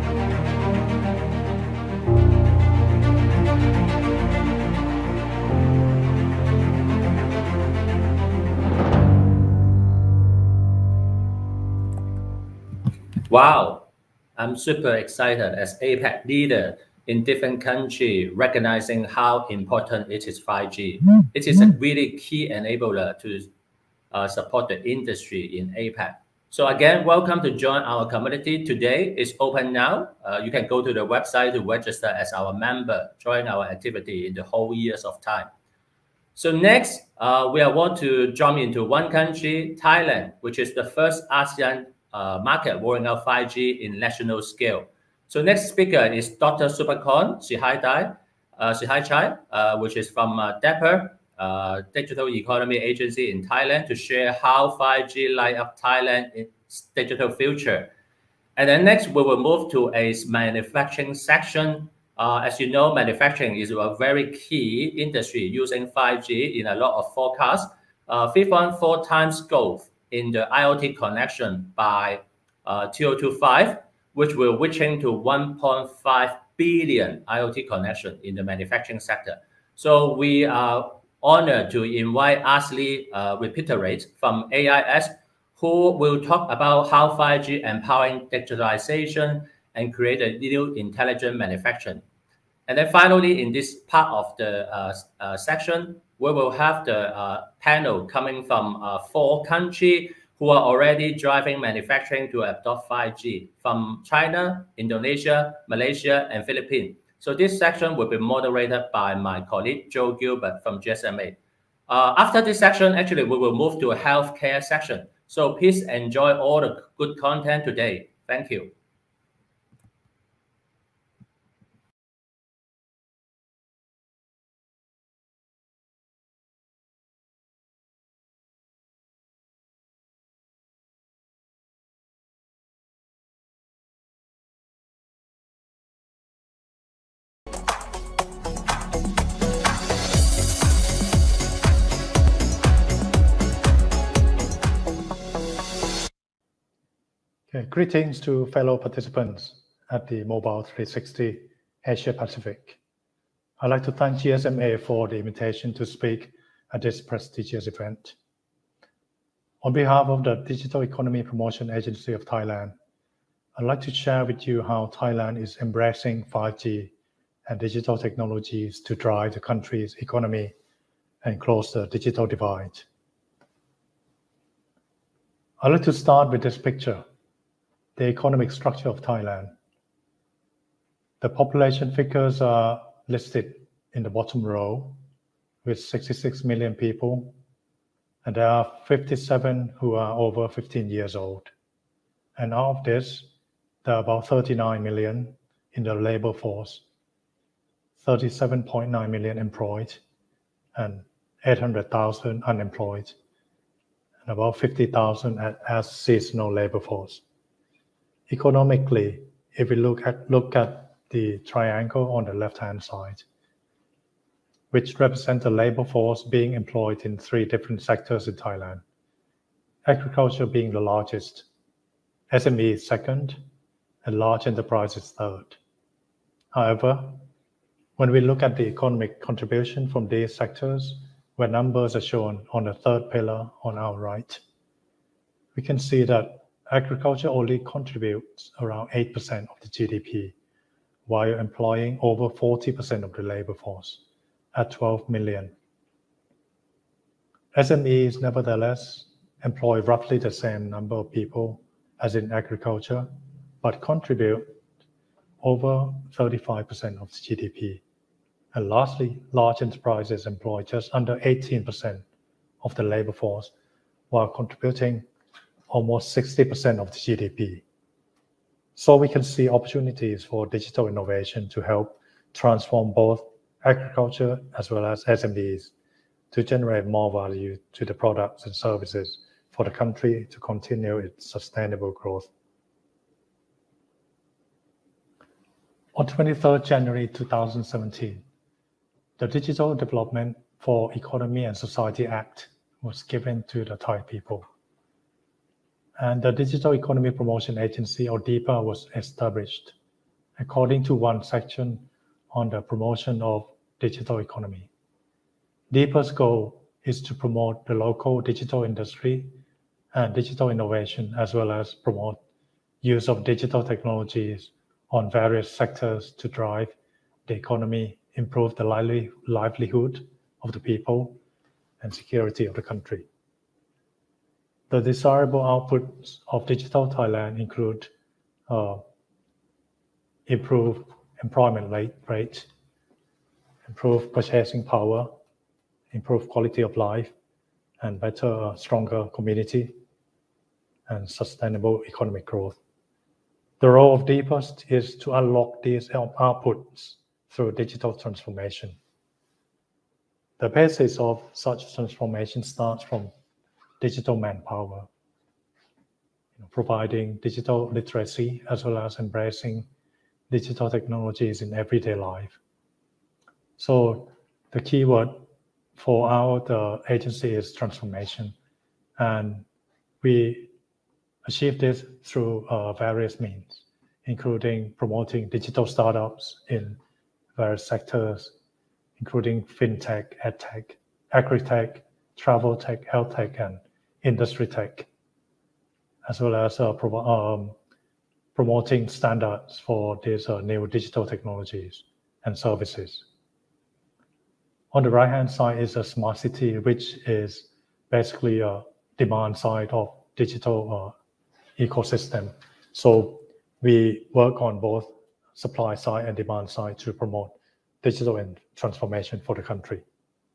Wow, I'm super excited as APAC leader in different countries, recognizing how important it is 5G. It is a really key enabler to support the industry in APAC. So again, welcome to join our community. Today is open now. You can go to the website to register as our member, join our activity in the whole years of time. So next, we want to jump into one country, Thailand, which is the first ASEAN market rolling out 5G in national scale. So next speaker is Dr. Supakon Sihaichai, which is from DEPR, Digital Economy Agency in Thailand, to share how 5G light up Thailand's digital future. And then next, we will move to a manufacturing section. As you know, manufacturing is a very key industry using 5G in a lot of forecasts. 3.4 times growth in the IoT connection by 2025, which will reaching to 1.5 billion IoT connection in the manufacturing sector. So we are honored to invite Ashley Repeterate from AIS, who will talk about how 5G empowering digitalization and create a new intelligent manufacturing. And then finally, in this part of the section, we will have the panel coming from 4 countries who are already driving manufacturing to adopt 5G, from China, Indonesia, Malaysia, and Philippines. So this section will be moderated by my colleague, Joe Gilbert from GSMA. After this section, actually, we will move to a healthcare section. So please enjoy all the good content today. Thank you. Okay, greetings to fellow participants at the Mobile 360 Asia Pacific. I'd like to thank GSMA for the invitation to speak at this prestigious event. On behalf of the Digital Economy Promotion Agency of Thailand, I'd like to share with you how Thailand is embracing 5G and digital technologies to drive the country's economy and close the digital divide. I'd like to start with this picture, the economic structure of Thailand. The population figures are listed in the bottom row with 66 million people, and there are 57 who are over 15 years old. And out of this, there are about 39 million in the labor force, 37.9 million employed, and 800,000 unemployed, and about 50,000 as seasonal labor force. Economically, if we look at the triangle on the left-hand side, which represents the labor force being employed in 3 different sectors in Thailand. Agriculture being the largest, SME is second, and large enterprises third. However, when we look at the economic contribution from these sectors, where numbers are shown on the third pillar on our right, we can see that agriculture only contributes around 8% of the GDP, while employing over 40% of the labor force at 12 million. SMEs, nevertheless, employ roughly the same number of people as in agriculture, but contribute over 35% of the GDP. And lastly, large enterprises employ just under 18% of the labor force, while contributing almost 60% of the GDP. So we can see opportunities for digital innovation to help transform both agriculture as well as SMEs to generate more value to the products and services for the country to continue its sustainable growth. On 23rd January 2017, the Digital Development for Economy and Society Act was given to the Thai people. And the Digital Economy Promotion Agency, or DEPA, was established according to one section on the promotion of digital economy. DEPA's goal is to promote the local digital industry and digital innovation, as well as promote use of digital technologies on various sectors to drive the economy, improve the livelihood of the people, and security of the country. The desirable outputs of Digital Thailand include improved employment rate, improved purchasing power, improved quality of life, and better, stronger community, and sustainable economic growth. The role of DEPA is to unlock these outputs through digital transformation. The basis of such transformation starts from digital manpower, providing digital literacy as well as embracing digital technologies in everyday life. So the keyword for the agency is transformation, and we achieve this through various means, including promoting digital startups in various sectors, including fintech, edtech, agri-tech, travel tech, health tech, and industry tech, as well as promoting standards for these new digital technologies and services. On the right-hand side is a smart city, which is basically a demand side of digital ecosystem. So we work on both supply side and demand side to promote digital and transformation for the country.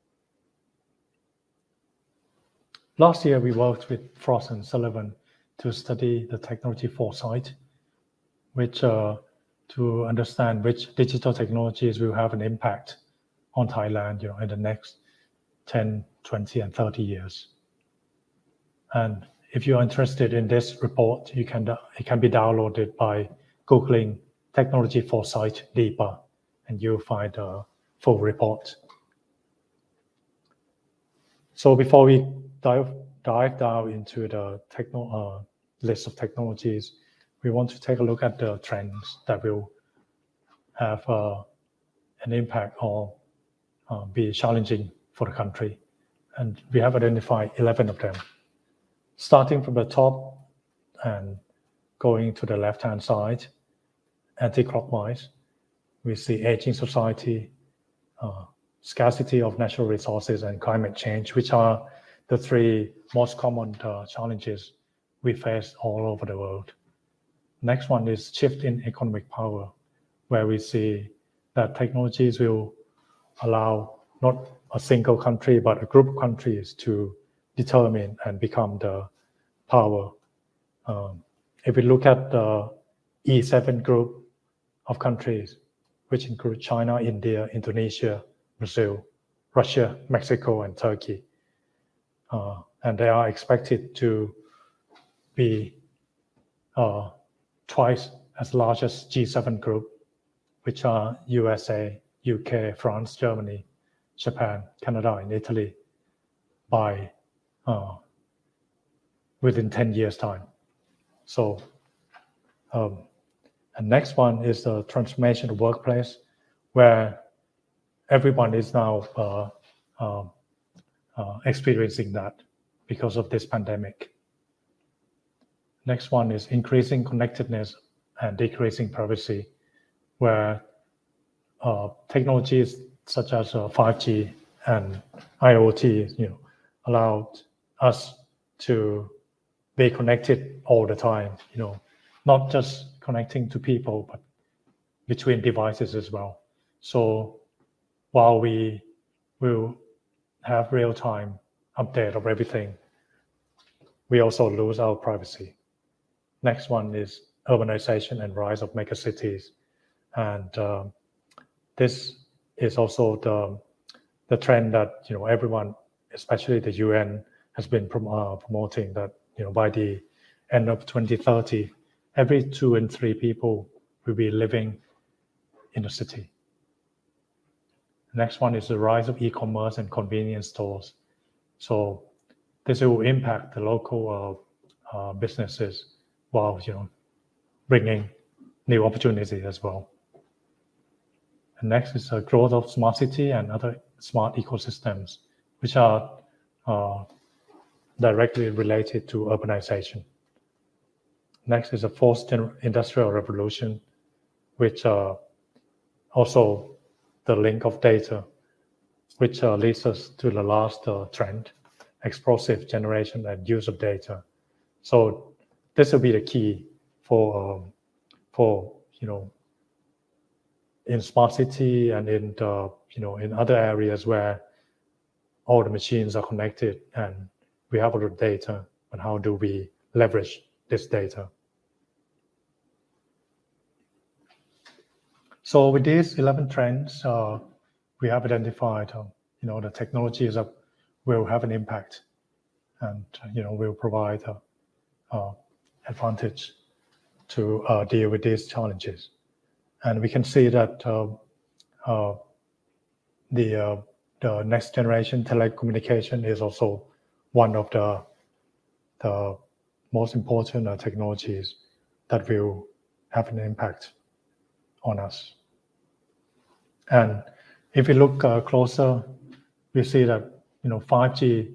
Last year, we worked with Frost & Sullivan to study the technology foresight, which to understand which digital technologies will have an impact on Thailand, in the next 10, 20, and 30 years. And if you are interested in this report, it can be downloaded by Googling Technology Foresight DEPA, and you'll find a full report. So before we dive down into the list of technologies, we want to take a look at the trends that will have an impact or be challenging for the country. And we have identified 11 of them. Starting from the top, and going to the left-hand side, anti-clockwise. We see aging society, scarcity of natural resources, and climate change, which are the three most common challenges we face all over the world. Next one is shift in economic power, where we see that technologies will allow not a single country, but a group of countries to determine and become the power. If we look at the E7 group of countries, which include China, India, Indonesia, Brazil, Russia, Mexico, and Turkey. And they are expected to be twice as large as G7 group, which are USA, UK, France, Germany, Japan, Canada, and Italy by within 10 years' time. So, and next one is the transformation of workplace, where everyone is now experiencing that because of this pandemic. Next one is increasing connectedness and decreasing privacy, where technologies such as 5G and IoT, allowed us to be connected all the time, not just connecting to people, but between devices as well. So while we will have real-time update of everything, we also lose our privacy. Next one is urbanization and rise of megacities. And this is also the trend that everyone, especially the UN, has been promoting, that by the end of 2030, every 2 in 3 people will be living in a city. Next one is the rise of e-commerce and convenience stores. So this will impact the local businesses while bringing new opportunities as well. And next is the growth of smart city and other smart ecosystems, which are directly related to urbanization. Next is the fourth industrial revolution, which also the link of data, which leads us to the last trend, explosive generation and use of data. So this will be the key for in smart city and in in other areas where all the machines are connected and we have a lot of data, but how do we leverage this data? So with these 11 trends, we have identified, the technologies that will have an impact and, will provide advantage to deal with these challenges. And we can see that the next generation telecommunication is also one of the most important technologies that will have an impact on us. And if we look closer, we see that 5G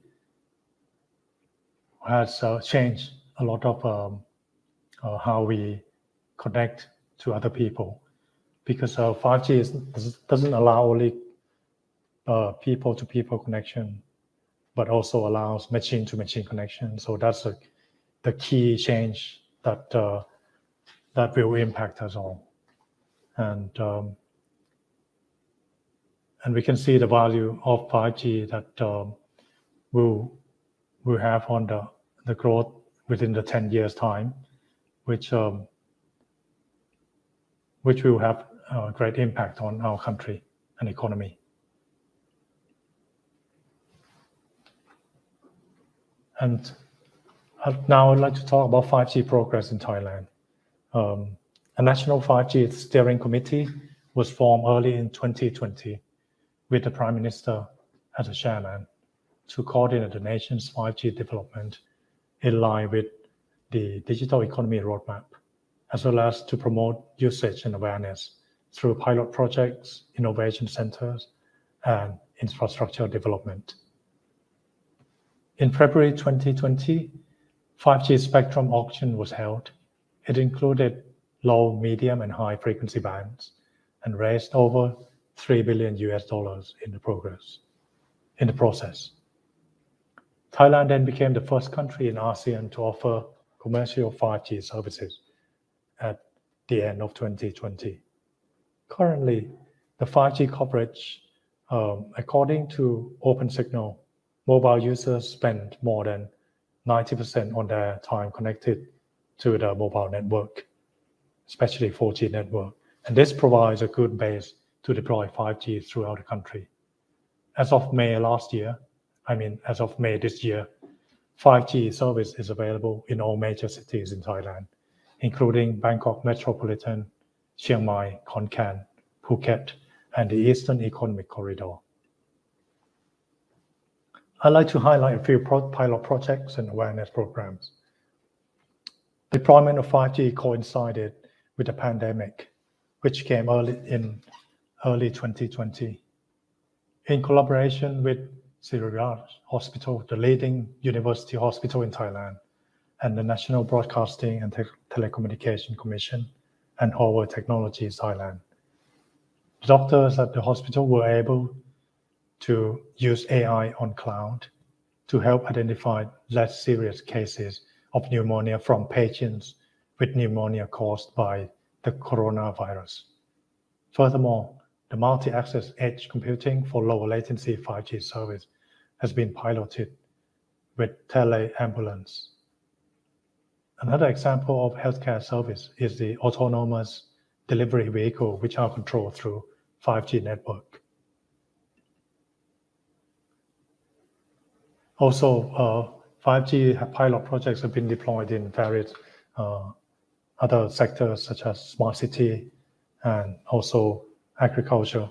has changed a lot of how we connect to other people, because 5G doesn't allow only people-to-people connection, but also allows machine-to-machine connection. So that's the key change that that will impact us all. And we can see the value of 5G that will have on the growth within the 10 years time, which will have a great impact on our country and economy. And now I'd like to talk about 5G progress in Thailand. A national 5G steering committee was formed early in 2020 with the Prime Minister as a chairman to coordinate the nation's 5G development in line with the digital economy roadmap, as well as to promote usage and awareness through pilot projects, innovation centers, and infrastructure development. In February 2020, 5G spectrum auction was held, It included low, medium, and high frequency bands and raised over $3 billion in the process. Thailand then became the first country in ASEAN to offer commercial 5G services at the end of 2020. Currently, the 5G coverage, according to OpenSignal, mobile users spend more than 90% on their time connected to the mobile network, especially 4G network. And this provides a good base to deploy 5G throughout the country. As of May this year, 5G service is available in all major cities in Thailand, including Bangkok Metropolitan, Chiang Mai, Khon Kaen, Phuket, and the Eastern Economic Corridor. I'd like to highlight a few pilot projects and awareness programs. Deployment of 5G coincided with the pandemic, which came early 2020. In collaboration with Siriraj Hospital, the leading university hospital in Thailand, and the National Broadcasting and Telecommunication Commission and Howard Technologies Thailand, the doctors at the hospital were able to use AI on cloud to help identify less serious cases of pneumonia from patients with pneumonia caused by the coronavirus. Furthermore, the multi-access edge computing for lower latency 5G service has been piloted with tele-ambulance. Another example of healthcare service is the autonomous delivery vehicle, which are controlled through 5G network. Also, 5G pilot projects have been deployed in various other sectors such as smart city and also agriculture.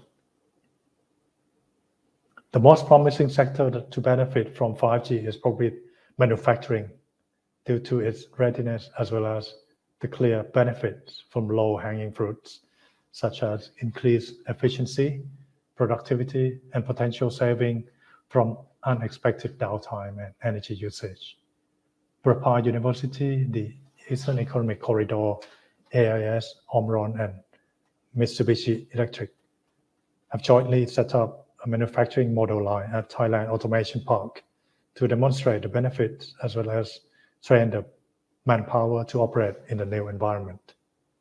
The most promising sector to benefit from 5G is probably manufacturing, due to its readiness as well as the clear benefits from low-hanging fruits, such as increased efficiency, productivity, and potential saving from unexpected downtime and energy usage. Prabha University, the Eastern Economic Corridor, AIS, Omron, and Mitsubishi Electric have jointly set up a manufacturing model line at Thailand Automation Park to demonstrate the benefits as well as train the manpower to operate in the new environment.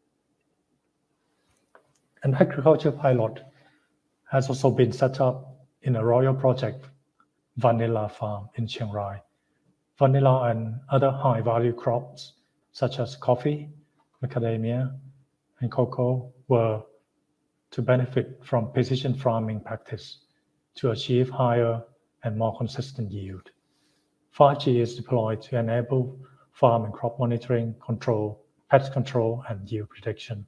An agriculture pilot has also been set up in a royal project, Vanilla Farm in Chiang Rai. Vanilla and other high-value crops such as coffee, macadamia, and cocoa were to benefit from precision farming practice to achieve higher and more consistent yield. 5G is deployed to enable farm and crop monitoring, control, pest control, and yield prediction.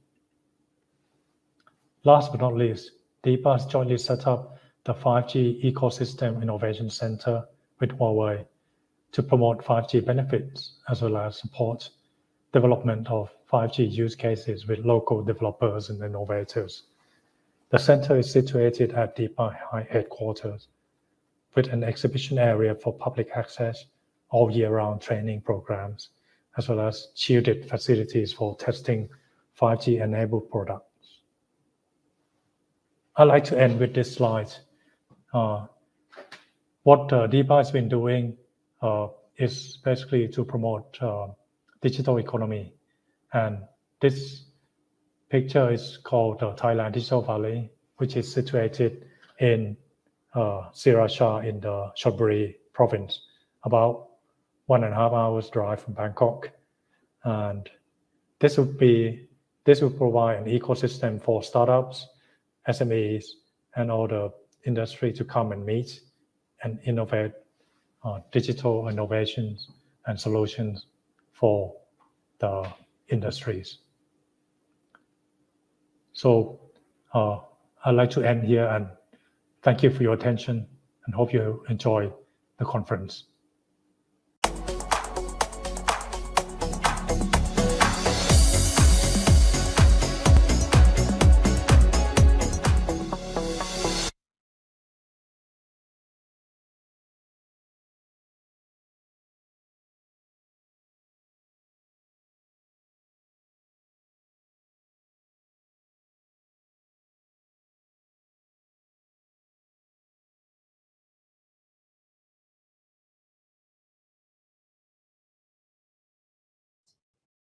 Last but not least, DEPA has jointly set up the 5G Ecosystem Innovation Center with Huawei to promote 5G benefits as well as support development of 5G use cases with local developers and innovators. The center is situated at DEPA headquarters with an exhibition area for public access, all year-round training programs, as well as shielded facilities for testing 5G-enabled products. I'd like to end with this slide. What DEPA has been doing is basically to promote digital economy. And this picture is called Thailand Digital Valley, which is situated in Sirachar in the Chonburi province, about 1.5 hours drive from Bangkok. And this will provide an ecosystem for startups, SMEs, and all the industry to come and meet and innovate digital innovations and solutions for the industries. So I'd like to end here and thank you for your attention and hope you enjoy the conference.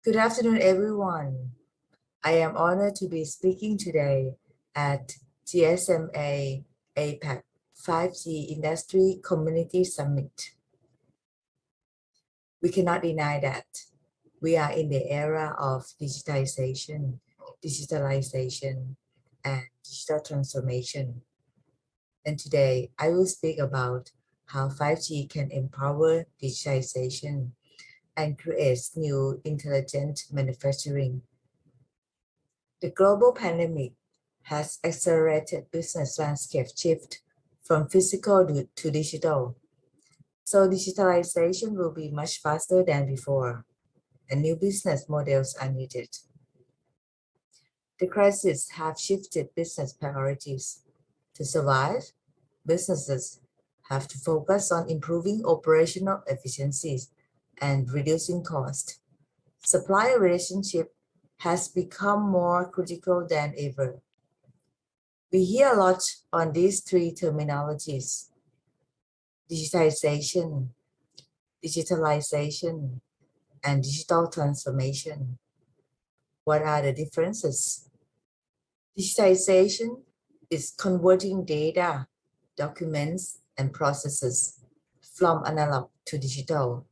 Good afternoon, everyone. I am honored to be speaking today at GSMA APAC 5G Industry Community Summit. We cannot deny that we are in the era of digitalization, and digital transformation. And today, I will speak about how 5G can empower digitalization and create new intelligent manufacturing. The global pandemic has accelerated business landscape shift from physical to digital. So digitalization will be much faster than before, and new business models are needed. The crisis have shifted business priorities. To survive, businesses have to focus on improving operational efficiencies and reducing cost. Supplier relationship has become more critical than ever. We hear a lot on these three terminologies: digitization, digitalization, and digital transformation. What are the differences? Digitization is converting data, documents, and processes from analog to digital.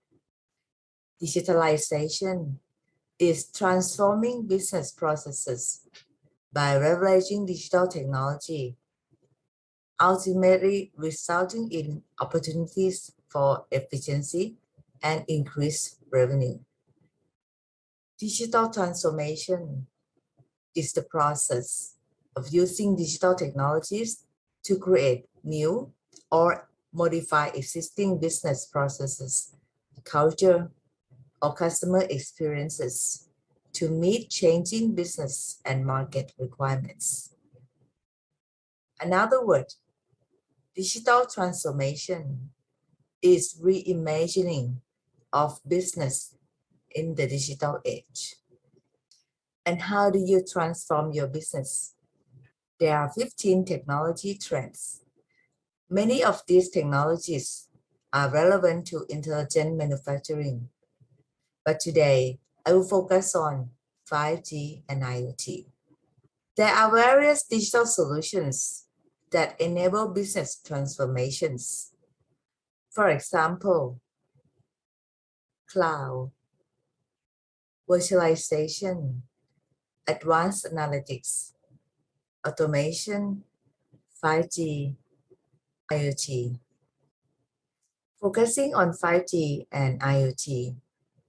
Digitalization is transforming business processes by leveraging digital technology, ultimately resulting in opportunities for efficiency and increased revenue. Digital transformation is the process of using digital technologies to create new or modify existing business processes, culture, or customer experiences to meet changing business and market requirements. Another word, digital transformation, is reimagining of business in the digital age. And how do you transform your business? There are 15 technology trends. Many of these technologies are relevant to intelligent manufacturing. But today, I will focus on 5G and IoT. There are various digital solutions that enable business transformations. For example, cloud, virtualization, advanced analytics, automation, 5G, IoT. Focusing on 5G and IoT.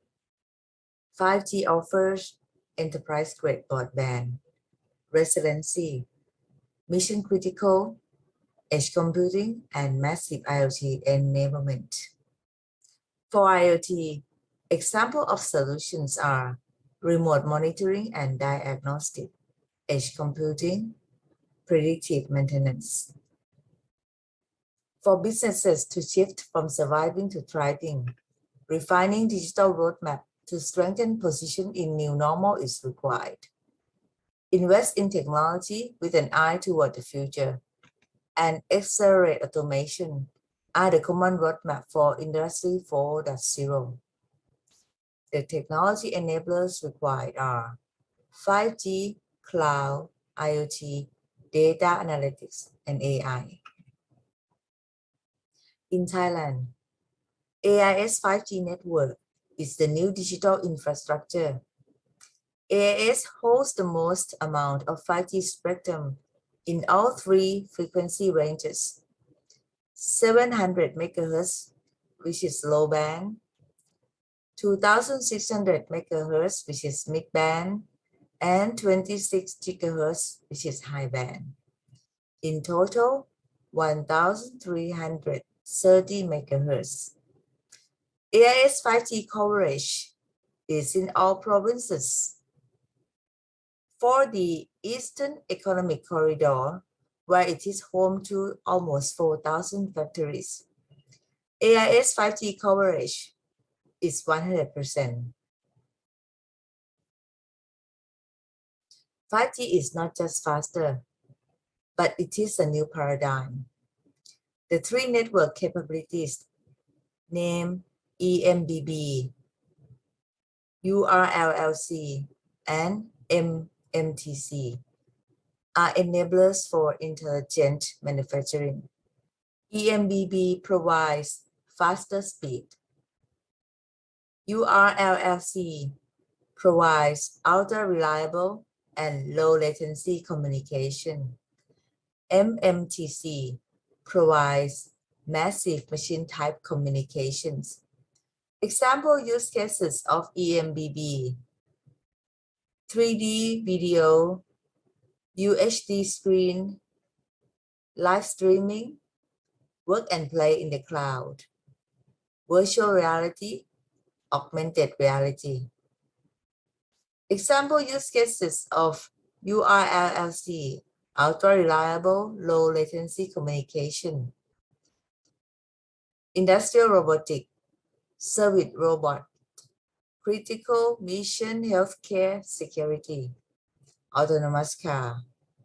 5G offers enterprise-grade broadband, resiliency, mission-critical, edge computing, and massive IoT enablement. For IoT, examples of solutions are remote monitoring and diagnostic, edge computing, predictive maintenance. For businesses to shift from surviving to thriving, refining digital roadmap to strengthen position in new normal is required. Invest in technology with an eye toward the future, and accelerate automation are the common roadmap for Industry 4.0. The technology enablers required are 5G, cloud, IoT, data analytics, and AI. In Thailand, AIS 5G network is the new digital infrastructure. AIS holds the most amount of 5G spectrum in all three frequency ranges: 700 MHz, which is low band, 2600 MHz, which is mid band, and 26 GHz, which is high band. In total, 1330 MHz. AIS 5G coverage is in all provinces. For the Eastern Economic Corridor, where it is home to almost 4,000 factories, AIS 5G coverage is 100%. 5G is not just faster, but it is a new paradigm. The three network capabilities named EMBB, URLLC, and MMTC are enablers for intelligent manufacturing. EMBB provides faster speed. URLLC provides ultra-reliable and low-latency communication. MMTC provides massive machine-type communications. Example use cases of EMBB: 3D video, UHD screen, live streaming, work and play in the cloud, virtual reality, augmented reality. Example use cases of URLLC: ultra-reliable, low-latency communication, industrial robotic, service robot, critical mission healthcare security, autonomous car.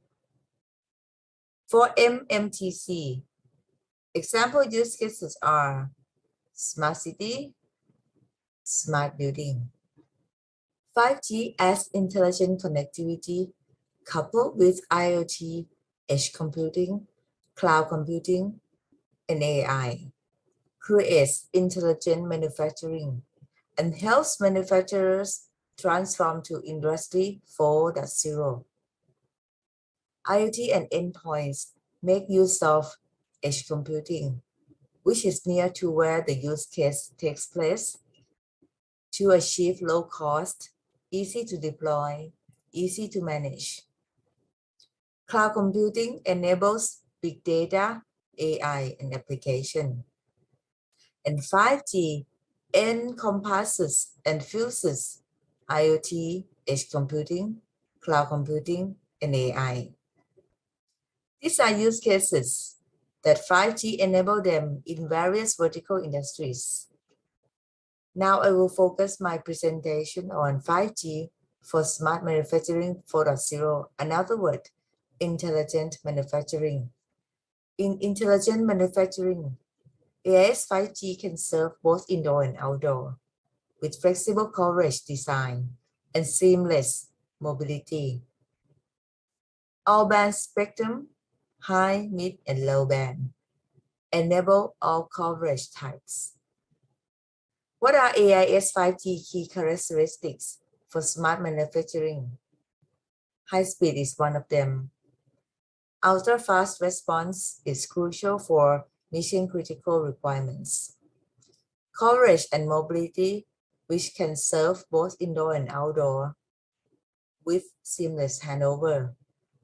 For MMTC, example use cases are smart city, smart building. 5G as intelligent connectivity coupled with IoT, edge computing, cloud computing, and AI creates intelligent manufacturing and helps manufacturers transform to Industry 4.0. IoT and endpoints make use of edge computing, which is near to where the use case takes place, to achieve low cost, easy to deploy, easy to manage. Cloud computing enables big data, AI, and application. And 5G encompasses and fuses IoT, edge computing, cloud computing, and AI. These are use cases that 5G enable them in various vertical industries. Now I will focus my presentation on 5G for Smart Manufacturing 4.0, another word, intelligent manufacturing. In intelligent manufacturing, AIS 5G can serve both indoor and outdoor with flexible coverage design and seamless mobility. All band spectrum, high, mid, and low band, enable all coverage types. What are AIS 5G key characteristics for smart manufacturing? High speed is one of them. Ultra-fast response is crucial for mission-critical requirements. Coverage and mobility, which can serve both indoor and outdoor with seamless handover.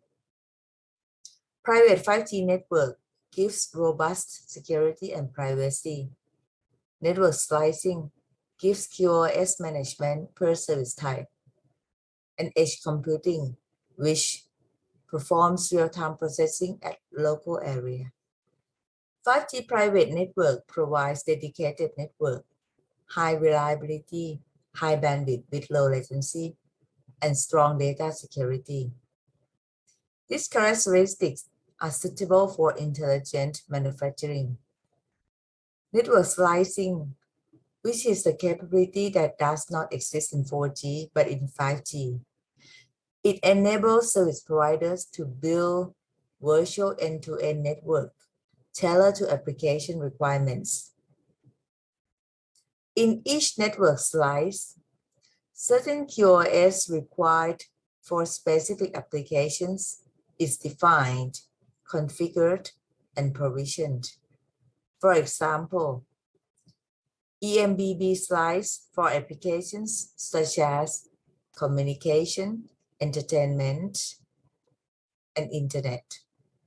Private 5G network gives robust security and privacy. Network slicing gives QoS management per service type. And edge computing, which performs real-time processing at local area. 5G private network provides dedicated network, high reliability, high bandwidth with low latency, and strong data security. These characteristics are suitable for intelligent manufacturing. Network slicing, which is a capability that does not exist in 4G but in 5G. It enables service providers to build virtual end-to-end network tailored to application requirements. In each network slice, certain QoS required for specific applications is defined, configured, and provisioned. For example, EMBB slice for applications such as communication, entertainment, and internet.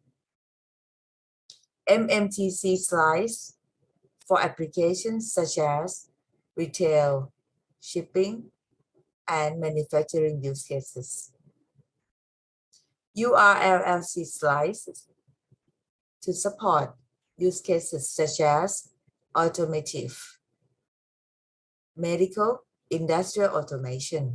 MMTC slice for applications such as retail, shipping, and manufacturing use cases. URLLC slices to support use cases such as automotive, medical, industrial automation.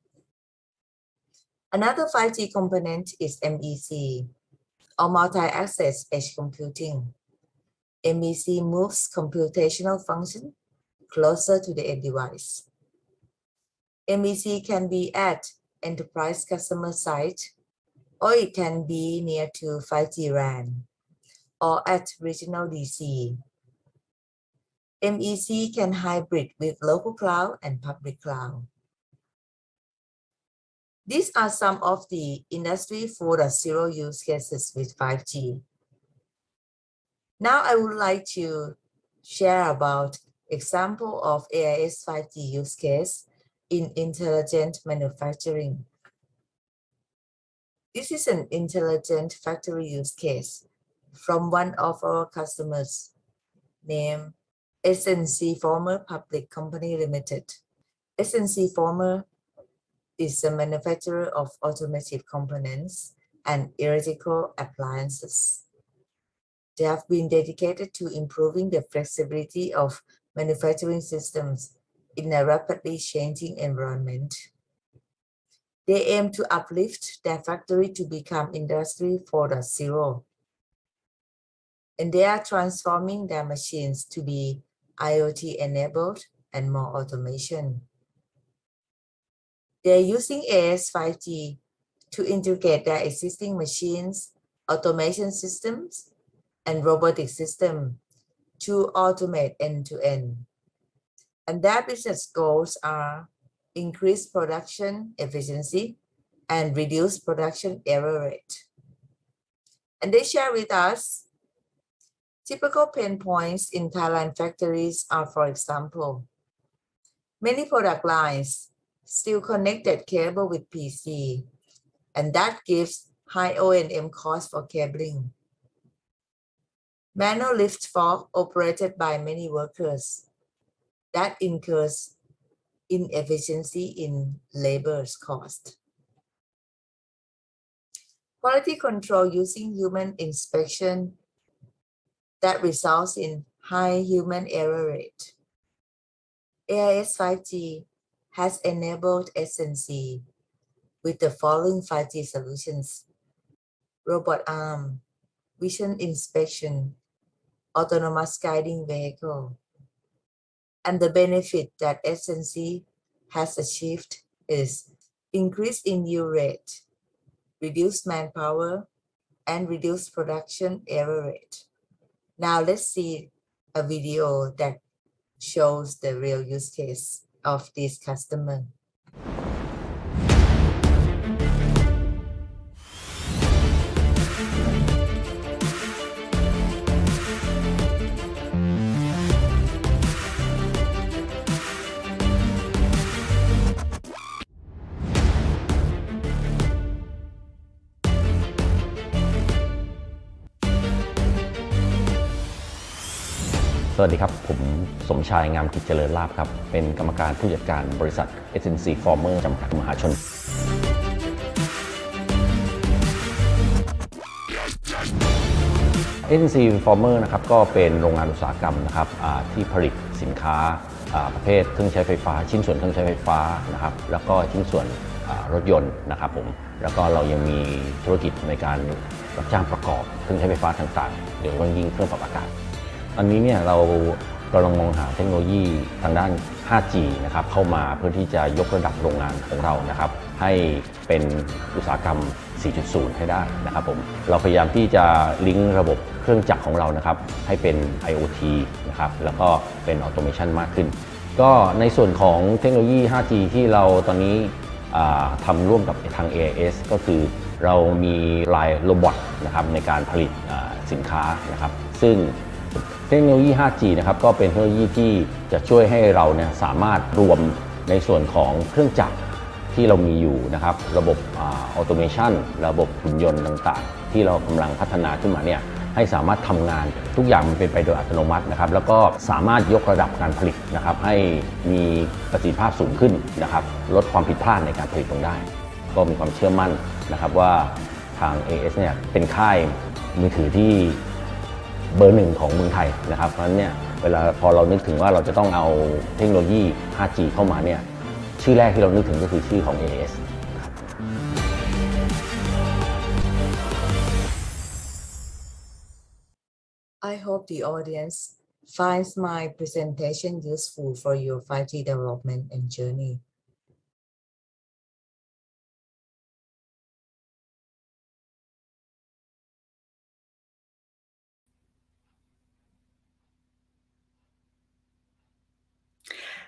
Another 5G component is MEC, or multi-access edge computing. MEC moves computational function closer to the end device. MEC can be at enterprise customer site, or it can be near to 5G RAN, or at regional DC. MEC can hybrid with local cloud and public cloud. These are some of the Industry 4.0 use cases with 5G. Now I would like to share about example of AIS 5G use case in intelligent manufacturing. This is an intelligent factory use case from one of our customers named SNC Former Public Company Limited. SNC Former is a manufacturer of automotive components and electrical appliances. They have been dedicated to improving the flexibility of manufacturing systems in a rapidly changing environment. They aim to uplift their factory to become Industry 4.0. And they are transforming their machines to be IoT-enabled and more automation. They're using AIS 5G to integrate their existing machines, automation systems, and robotic system to automate end-to-end. And their business goals are increase production efficiency and reduce production error rate. And they share with us typical pain points in Thailand factories are, for example, many product lines still connected cable with PC, and that gives high O&M cost for cabling. Manual lift fork operated by many workers, that incurs inefficiency in labor's cost. Quality control using human inspection that results in high human error rate. AIS 5G has enabled SNC with the following 5G solutions: robot arm, vision inspection, autonomous guiding vehicle. And the benefit that SNC has achieved is increase in yield rate, reduced manpower, and reduced production error rate. Now let's see a video that shows the real use case of this customer. สวัสดีครับผมสมชายงามกิจเจริญลาภครับเป็นกรรมการผู้จัดการบริษัท SNC Former จำกัดมหาชน SNC Former นะครับก็เป็นโรงงานอุตสาหกรรมนะครับที่ผลิตสินค้าประเภทเครื่องใช้ไฟฟ้าชิ้นส่วนเครื่องใช้ไฟฟ้านะครับแล้วก็ชิ้นส่วนรถยนต์นะครับผมแล้วก็เรายังมีธุรกิจในการรับจ้างประกอบเครื่องใช้ไฟฟ้าต่างๆโดยเฉพาะยิ่งเครื่องปรับอากาศตอนนี้เนี่ยเรากำลังมองหาเทคโนโลยีทางด้าน 5G นะครับเข้ามาเพื่อที่จะยกระดับโรงงานของเรานะครับให้เป็นอุตสาหกรรม 4.0 ให้ได้นะครับผมเราพยายามที่จะลิงก์ระบบเครื่องจักรของเรานะครับให้เป็น IoT นะครับแล้วก็เป็นออโตเมชันมากขึ้นก็ในส่วนของเทคโนโลยี 5G ที่เราตอนนี้ทำร่วมกับทาง AIS ก็คือเรามีลายโรบอทนะครับในการผลิตสินค้านะครับซึ่งเทคโนโลยี 5G นะครับก็เป็นเทคโนโลยีที่จะช่วยให้เราเนี่ยสามารถรวมในส่วนของเครื่องจักรที่เรามีอยู่นะครับระบบออโตเมชันระบบหุ่นยนต์ต่างๆที่เรากำลังพัฒนาขึ้นมาเนี่ยให้สามารถทำงานทุกอย่างมันเป็นไปโดยอัตโนมัตินะครับแล้วก็สามารถยกระดับการผลิตนะครับให้มีประสิทธิภาพสูงขึ้นนะครับลดความผิดพลาดในการผลิตลงได้ก็มีความเชื่อมั่นนะครับว่าทาง AIS เนี่ยเป็นค่ายมือถือที่เบอร์หนึ่งของเมืองไทยนะครับเพราะฉะนั้นเนี่ยเวลาพอเรานึกถึงว่าเราจะต้องเอาเทคโนโลยี 5G เข้ามาเนี่ยชื่อแรกที่เรานึกถึงก็คือชื่อของ AIS I hope the audience finds my presentation useful for your 5G development and journey.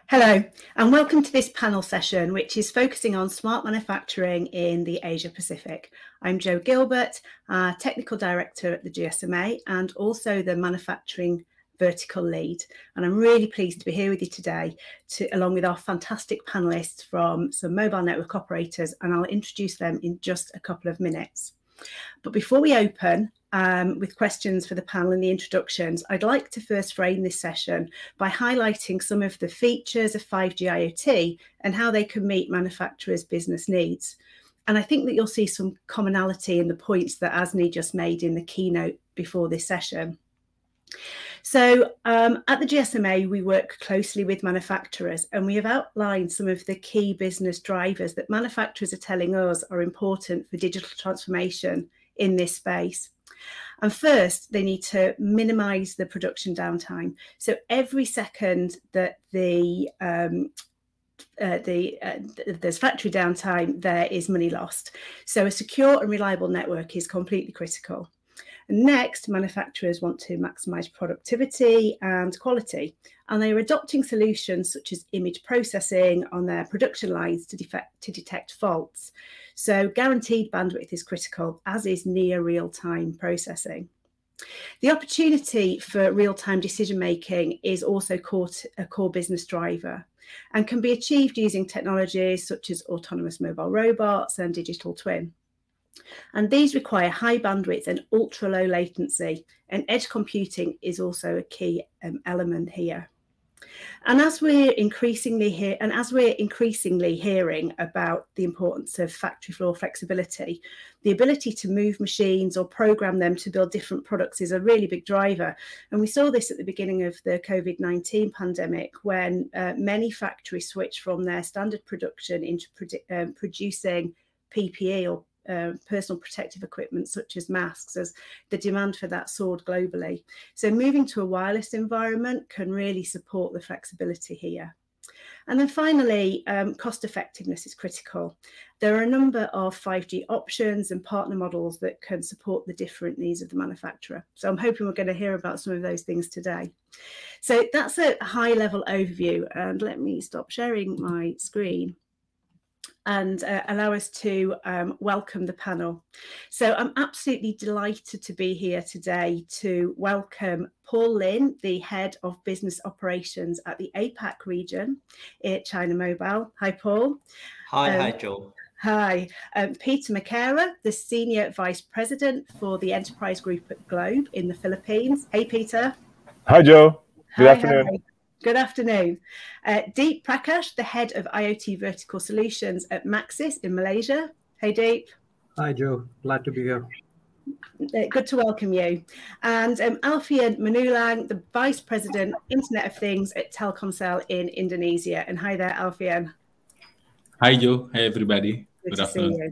Hello, and welcome to this panel session, which is focusing on smart manufacturing in the Asia Pacific. I'm Jo Gilbert, Technical Director at the GSMA and also the Manufacturing Vertical Lead. And I'm really pleased to be here with you today, along with our fantastic panelists from some mobile network operators, and I'll introduce them in just a couple of minutes. But before we open with questions for the panel and the introductions, I'd like to first frame this session by highlighting some of the features of 5G IoT and how they can meet manufacturers' business needs. And I think that you'll see some commonality in the points that Asni just made in the keynote before this session. So at the GSMA, we work closely with manufacturers, and we have outlined some of the key business drivers that manufacturers are telling us are important for digital transformation in this space. And first, they need to minimize the production downtime. So every second that there's factory downtime, there is money lost. So a secure and reliable network is completely critical. And next, manufacturers want to maximize productivity and quality, and they are adopting solutions such as image processing on their production lines to detect faults. So guaranteed bandwidth is critical, as is near real-time processing. The opportunity for real-time decision-making is also a core business driver and can be achieved using technologies such as autonomous mobile robots and digital twin. And these require high bandwidth and ultra low latency, and edge computing is also a key element here. And as we're increasingly hearing about the importance of factory floor flexibility, the ability to move machines or program them to build different products is a really big driver. And we saw this at the beginning of the COVID-19 pandemic, when many factories switched from their standard production into producing PPE or personal protective equipment such as masks, as the demand for that soared globally. So moving to a wireless environment can really support the flexibility here. And then finally, cost effectiveness is critical. There are a number of 5G options and partner models that can support the different needs of the manufacturer. So I'm hoping we're going to hear about some of those things today. So that's a high level overview, and let me stop sharing my screen and allow us to welcome the panel. So I'm absolutely delighted to be here today to welcome Paul Lin, the Head of Business Operations at the APAC region at China Mobile. Hi, Paul. Hi, Jo. Hi. Peter Makera, the Senior Vice President for the Enterprise Group at Globe in the Philippines. Hey, Peter. Hi, Jo. Good afternoon. Hi. Good afternoon. Deep Prakash, the Head of IoT Vertical Solutions at Maxis in Malaysia. Hey, Deep. Hi, Jo. Glad to be here. Good to welcome you. And Alfian Manulang, the Vice President, Internet of Things at Telkomsel in Indonesia. And hi there, Alfian. Hi, Jo. Hi, everybody. Good to see you.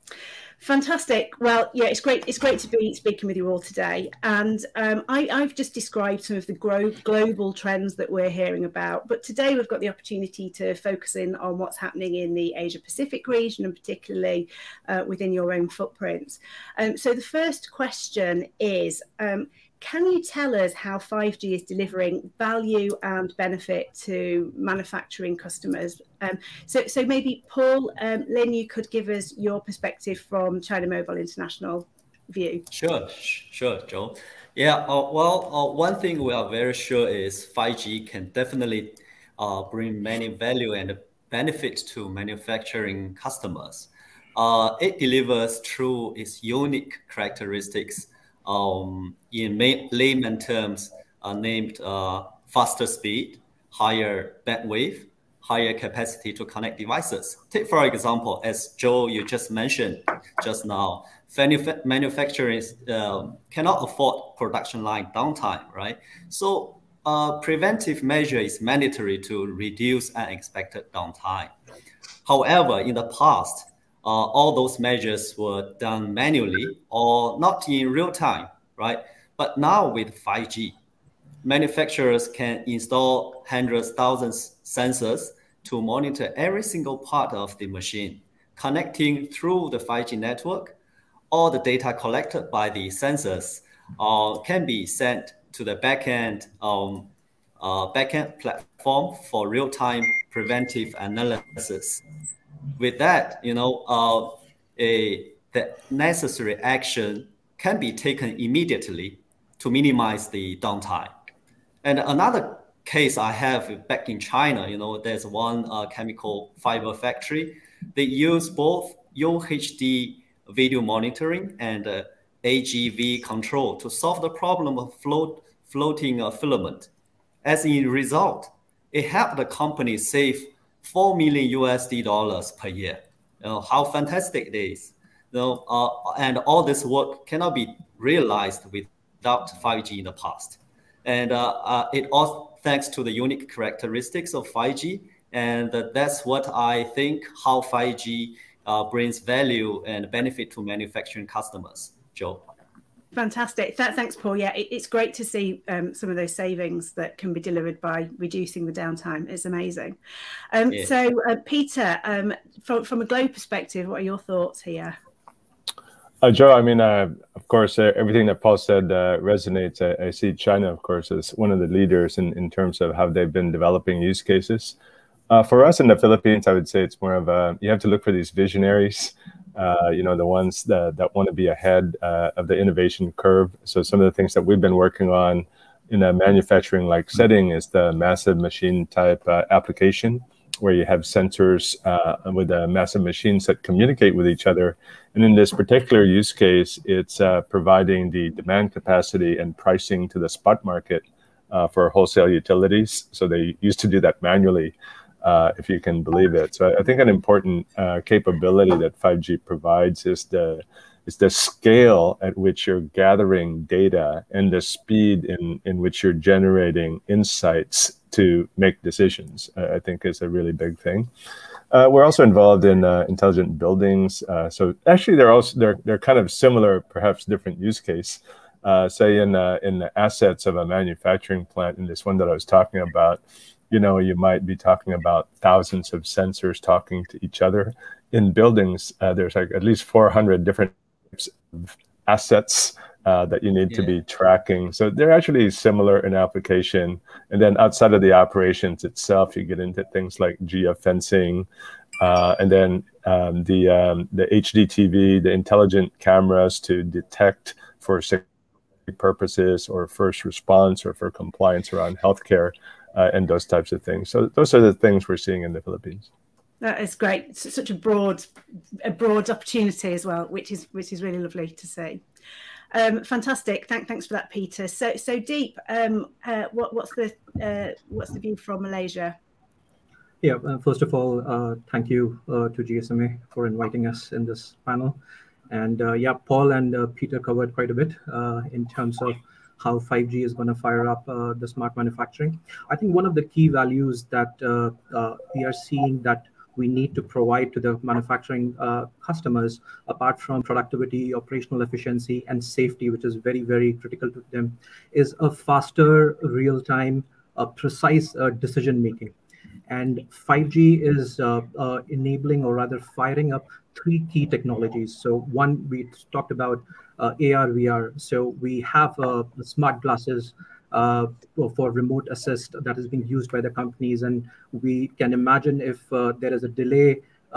Fantastic. Well, yeah, it's great to be speaking with you all today. And I've just described some of the global trends that we're hearing about. But today we've got the opportunity to focus in on what's happening in the Asia Pacific region, and particularly within your own footprints. So the first question is, can you tell us how 5G is delivering value and benefit to manufacturing customers? So maybe Paul, Lin, you could give us your perspective from China Mobile International view. Sure, Jo. Yeah, one thing we are very sure is 5G can definitely bring many value and benefits to manufacturing customers. It delivers through its unique characteristics. In layman terms, are named faster speed, higher bandwidth, higher capacity to connect devices. Take, for example, as Jo, you just mentioned just now, manufacturers cannot afford production line downtime, right? So preventive measure is mandatory to reduce unexpected downtime. However, in the past, all those measures were done manually or not in real time, right? But now with 5G, manufacturers can install hundreds, thousands sensors to monitor every single part of the machine, connecting through the 5G network. All the data collected by the sensors can be sent to the backend backend platform for real-time preventive analysis. With that, the necessary action can be taken immediately to minimize the downtime. And another case I have back in China, there's one chemical fiber factory. They use both UHD video monitoring and AGV control to solve the problem of floating filament. As a result, it helped the company save $4 million per year. How fantastic it is. And all this work cannot be realized without 5G in the past. And it all thanks to the unique characteristics of 5G. And that's what I think how 5G brings value and benefit to manufacturing customers. Joe. Fantastic. Thanks, Paul. Yeah, it's great to see some of those savings that can be delivered by reducing the downtime. It's amazing. Yeah. So, Peter, from a Globe perspective, what are your thoughts here? Joe, I mean, of course, everything that Paul said resonates. I see China, of course, as one of the leaders in terms of how they've been developing use cases. For us in the Philippines, I would say it's more of you have to look for these visionaries, the ones that want to be ahead of the innovation curve. So some of the things that we've been working on in a manufacturing-like setting is the massive machine type application, where you have sensors with massive machines that communicate with each other. And in this particular use case, it's providing the demand capacity and pricing to the spot market for wholesale utilities. So they used to do that manually, if you can believe it. So I think an important capability that 5G provides is the scale at which you're gathering data and the speed in which you're generating insights to make decisions. I think is a really big thing. We're also involved in intelligent buildings. So actually, they're kind of similar, perhaps different use case. Say in the assets of a manufacturing plant, in this one that I was talking about, you might be talking about thousands of sensors talking to each other. In buildings, there's like at least 400 different types of assets that you need to be tracking. So they're actually similar in application. And then outside of the operations itself, you get into things like geofencing, and then the HDTV, the intelligent cameras to detect for security purposes or first response or for compliance around healthcare and those types of things. So those are the things we're seeing in the Philippines. That is great. It's such a broad opportunity as well, which is really lovely to see. Fantastic. Thanks for that, Peter. So Deep, what's the view from Malaysia? Yeah, first of all, thank you to GSMA for inviting us in this panel. And yeah, Paul and Peter covered quite a bit in terms of how 5G is going to fire up the smart manufacturing. I think one of the key values that we are seeing that we need to provide to the manufacturing customers, apart from productivity, operational efficiency, and safety, which is very, very critical to them, is a faster, real-time, precise decision-making. And 5G is enabling, or rather firing up, three key technologies. So one, we talked about AR, VR. So we have smart glasses for remote assist that is being used by the companies, and we can imagine if there is a delay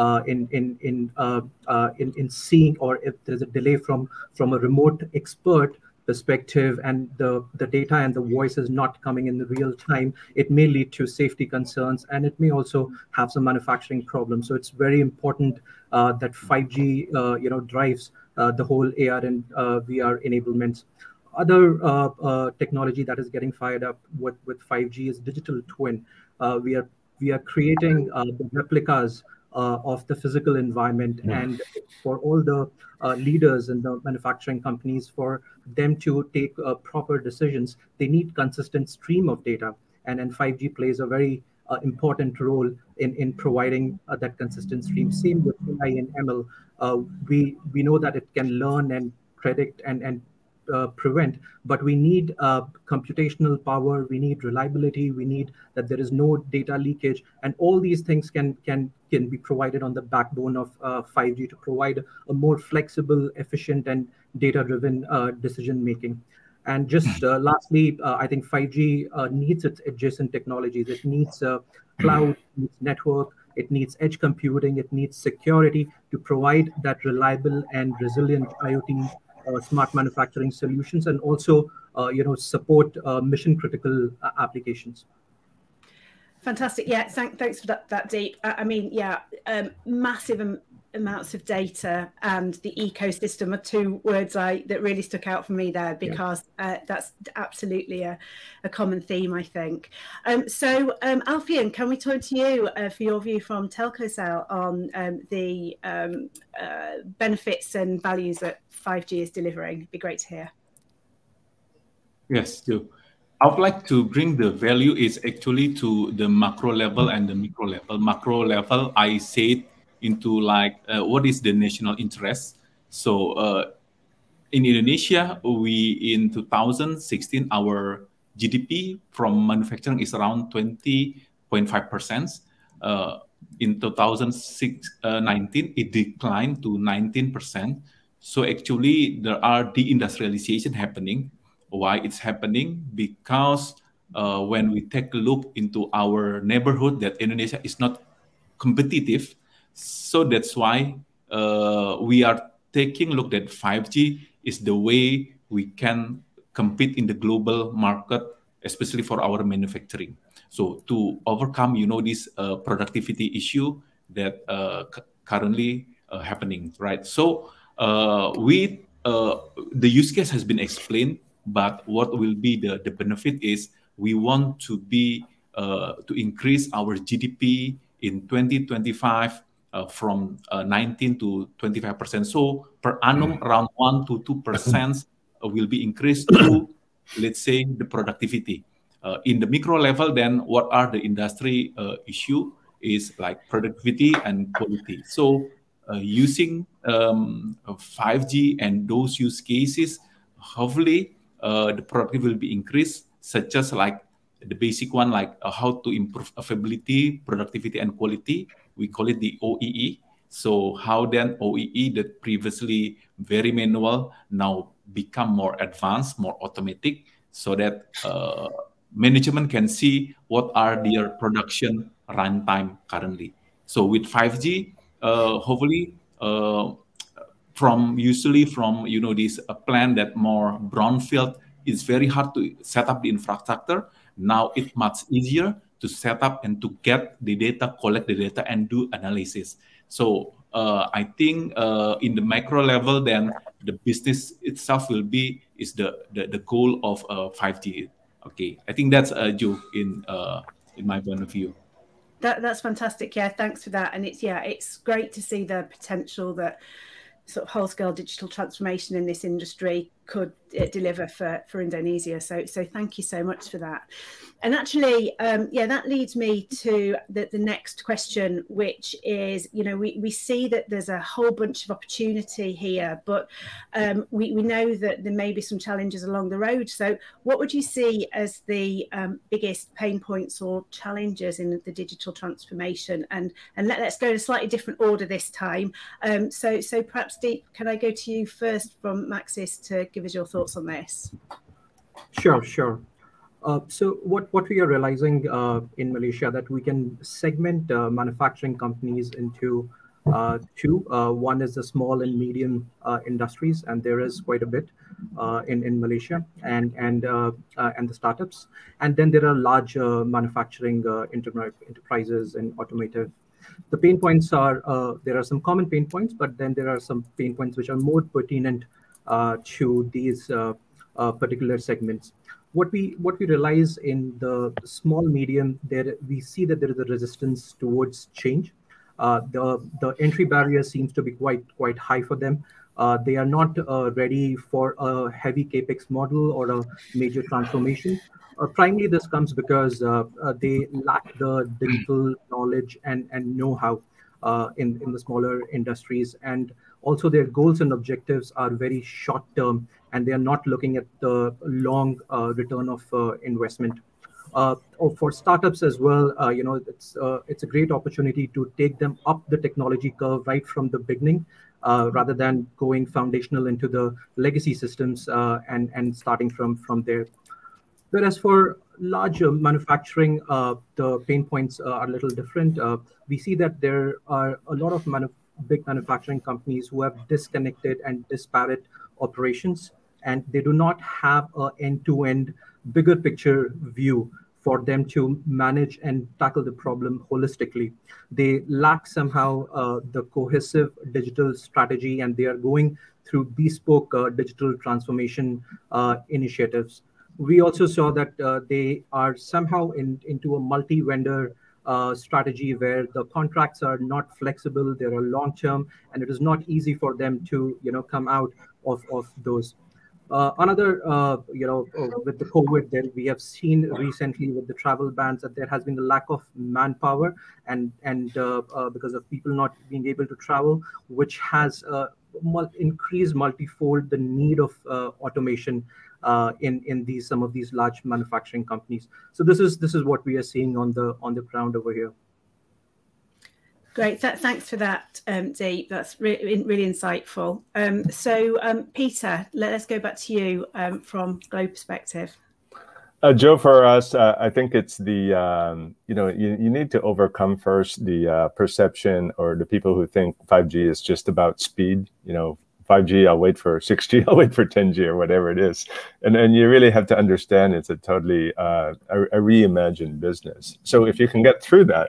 in seeing, or if there's a delay from a remote expert perspective, and the data and the voice is not coming in the real time, it may lead to safety concerns, and it may also have some manufacturing problems. So it's very important that 5G drives the whole AR and VR enablements. Other technology that is getting fired up with 5G is digital twin. We are creating the replicas of the physical environment, and for all the leaders in the manufacturing companies, for them to take proper decisions, they need consistent stream of data, and 5G plays a very important role in providing that consistent stream. Same with AI and ML. We know that it can learn and predict and prevent, but we need computational power, we need reliability, we need that there is no data leakage, and all these things can be provided on the backbone of 5G to provide a more flexible, efficient, and data-driven decision making. And just lastly, I think 5G needs its adjacent technologies. It needs cloud, it needs network, it needs edge computing, it needs security to provide that reliable and resilient IoT smart manufacturing solutions, and also support mission critical applications. Fantastic. Yeah, thanks for that, Deep. I mean, yeah, massive amounts of data and the ecosystem are two words that really stuck out for me there, because that's absolutely a common theme, I think. So Alfian, can we turn to you for your view from Telcosal on the benefits and values that 5G is delivering? It'd be great to hear. Yes, Joe. I would like to bring the value is actually to the macro level and the micro level. Macro level, I said into like what is the national interest. So in Indonesia, in 2016, our GDP from manufacturing is around 20.5%. In 2019, it declined to 19%. So actually, there are deindustrialization happening. Why it's happening? Because when we take a look into our neighborhood, that Indonesia is not competitive. So that's why we are taking a look at 5G is the way we can compete in the global market, especially for our manufacturing. So to overcome, this productivity issue that currently happening, right? So the use case has been explained, but what will be the benefit is we want to be to increase our GDP in 2025 from 19 to 25%. So per annum, around 1 to 2% will be increased to, let's say, the productivity. In the micro level, then what are the industry issue is like productivity and quality. So using 5G and those use cases, hopefully the productivity will be increased, such as like the basic one, like how to improve availability, productivity, and quality. We call it the OEE. So how then OEE that previously very manual now become more advanced, more automatic, so that management can see what are their production runtime currently. So with 5G, hopefully from this plan that more brownfield, it's very hard to set up the infrastructure. Now it's much easier to set up and to get the data, collect the data, and do analysis. So I think in the macro level, then the business itself is the goal of 5G. Okay, I think that's a joke in my point of view. That's fantastic. Yeah, thanks for that. And it's great to see the potential that sort of whole-scale digital transformation in this industry could deliver for Indonesia. So thank you so much for that. And actually, that leads me to the next question, which is, we see that there's a whole bunch of opportunity here, but we know that there may be some challenges along the road. So what would you see as the biggest pain points or challenges in the digital transformation? And let's go in a slightly different order this time. So perhaps, Deep, can I go to you first from Maxis to give us your thoughts on this? Sure. So what we are realizing in Malaysia, that we can segment manufacturing companies into two. One is the small and medium industries, and there is quite a bit in Malaysia, and the startups. And then there are large manufacturing enterprises and automotive. The pain points are, there are some common pain points, but then there are some pain points which are more pertinent to these particular segments. What we realize in the small medium, we see that there is a resistance towards change. The entry barrier seems to be quite high for them. They are not ready for a heavy capex model or a major transformation. Primarily, this comes because they lack the digital knowledge and know-how in the smaller industries, and also their goals and objectives are very short-term, and they are not looking at the long return of investment. For startups as well, it's a great opportunity to take them up the technology curve right from the beginning, rather than going foundational into the legacy systems and starting from there. Whereas for larger manufacturing, the pain points are a little different. We see that there are a lot of big manufacturing companies who have disconnected and disparate operations, and they do not have an end-to-end bigger picture view for them to manage and tackle the problem holistically. They lack somehow the cohesive digital strategy, and they are going through bespoke digital transformation initiatives. We also saw that they are somehow into a multi-vendor strategy where the contracts are not flexible, they are long-term, and it is not easy for them to come out of those. Another, with the COVID, then we have seen recently with the travel bans that there has been a lack of manpower, and because of people not being able to travel, which has increased multifold the need of automation in some of these large manufacturing companies. So this is what we are seeing on the ground over here. Great, thanks for that, Deep. That's really insightful. So Peter, let's go back to you from Globe perspective. Joe, for us, I think it's the, you need to overcome first the perception or the people who think 5G is just about speed. 5G, I'll wait for 6G, I'll wait for 10G or whatever it is. And you really have to understand it's a totally a reimagined business. So if you can get through that,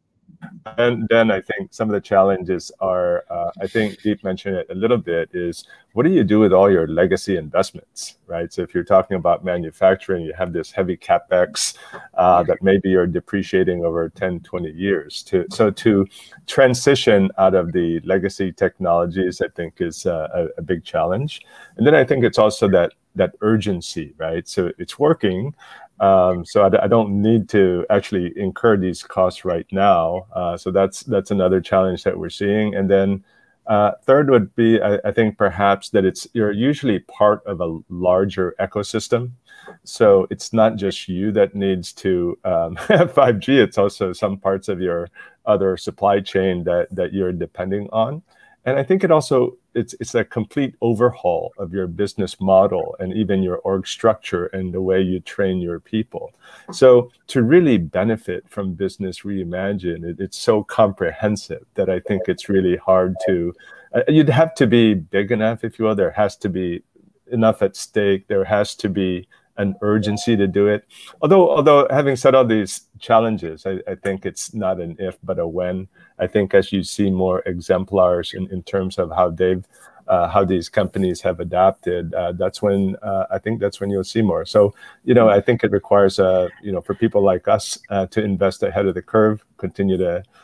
and then I think some of the challenges are, I think Deep mentioned it a little bit, is what do you do with all your legacy investments, right? So if you're talking about manufacturing, you have this heavy CapEx that maybe you're depreciating over 10, 20 years. So to transition out of the legacy technologies, I think is a big challenge. And then I think it's also that urgency, right? So it's working. So I don't need to actually incur these costs right now. So that's another challenge that we're seeing. And then third would be, I think perhaps that you're usually part of a larger ecosystem. So it's not just you that needs to have 5G. It's also some parts of your other supply chain that you're depending on. And I think it's a complete overhaul of your business model and even your org structure and the way you train your people. So to really benefit from Business Reimagine, it's so comprehensive that I think it's really hard to, you'd have to be big enough, if you will. There has to be enough at stake. There has to be an urgency to do it. Although having said all these challenges, I think it's not an if, but a when. I think as you see more exemplars in terms of how these companies have adapted, that's when you'll see more. So, I think it requires, for people like us to invest ahead of the curve, continue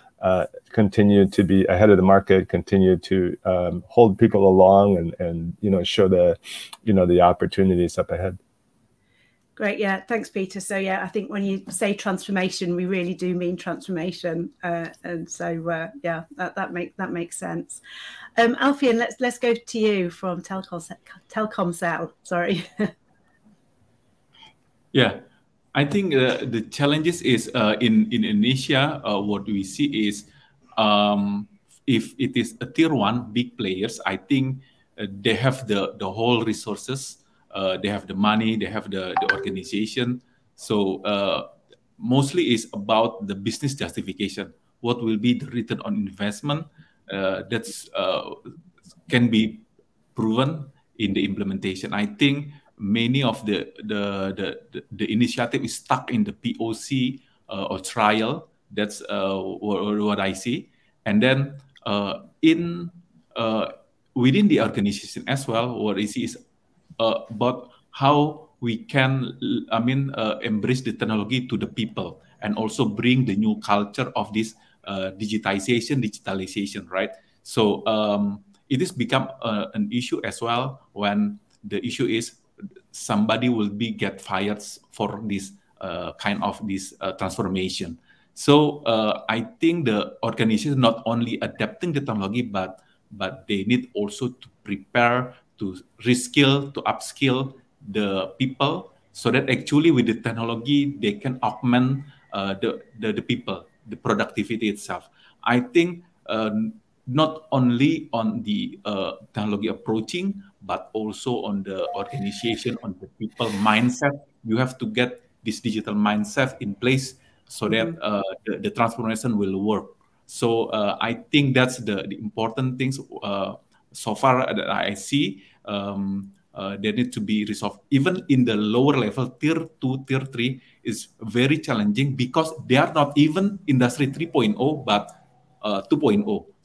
to be ahead of the market, continue to hold people along and show the opportunities up ahead. Great, yeah, thanks, Peter. So yeah, I think when you say transformation, we really do mean transformation, and so yeah, that makes sense. Alfian, let's go to you from Telkomsel. Sorry. Yeah, I think the challenges is in Indonesia. What we see is if it is a tier 1 big players, I think they have the whole resources. They have the money, they have the organization. So mostly it's about the business justification. What will be the return on investment that's can be proven in the implementation. I think many of the initiative is stuck in the POC or trial. That's what I see. And then within the organization as well, what I see is about how we can, embrace the technology to the people and also bring the new culture of this digitalization, right? So it has become an issue as well when the issue is somebody will get fired for this kind of this transformation. So I think the organization not only adapting the technology, but they need also to prepare to reskill, to upskill the people, so that actually with the technology they can augment the people, the productivity itself. I think not only on the technology approaching, but also on the organization, on the people mindset. You have to get this digital mindset in place so that the transformation will work. So I think that's the important things so far that I see. They need to be resolved. Even in the lower level, tier 2, tier 3 is very challenging because they are not even industry 3.0, but 2.0.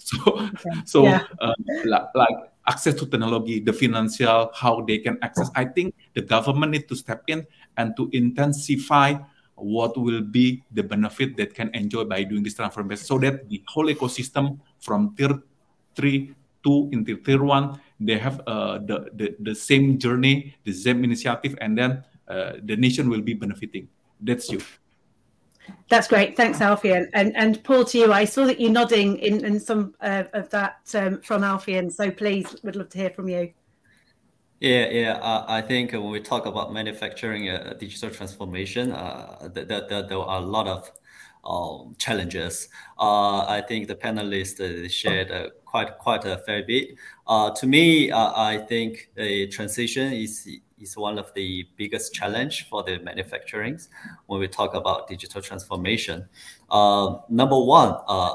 Like access to technology, the financial, how they can access. I think the government need to step in and to intensify what will be the benefit that can enjoy by doing this transformation, so that the whole ecosystem from tier 3 to into tier 1, they have the same journey, the same initiative, and then the nation will be benefiting. That's you. That's great. Thanks, Alfian. And Paul, to you, I saw that you're nodding in some of that from Alfian. So please, would love to hear from you. Yeah. I think when we talk about manufacturing digital transformation, there are a lot of challenges. I think the panelists shared quite a fair bit. To me, I think the transition is one of the biggest challenge for the manufacturing when we talk about digital transformation. Number one,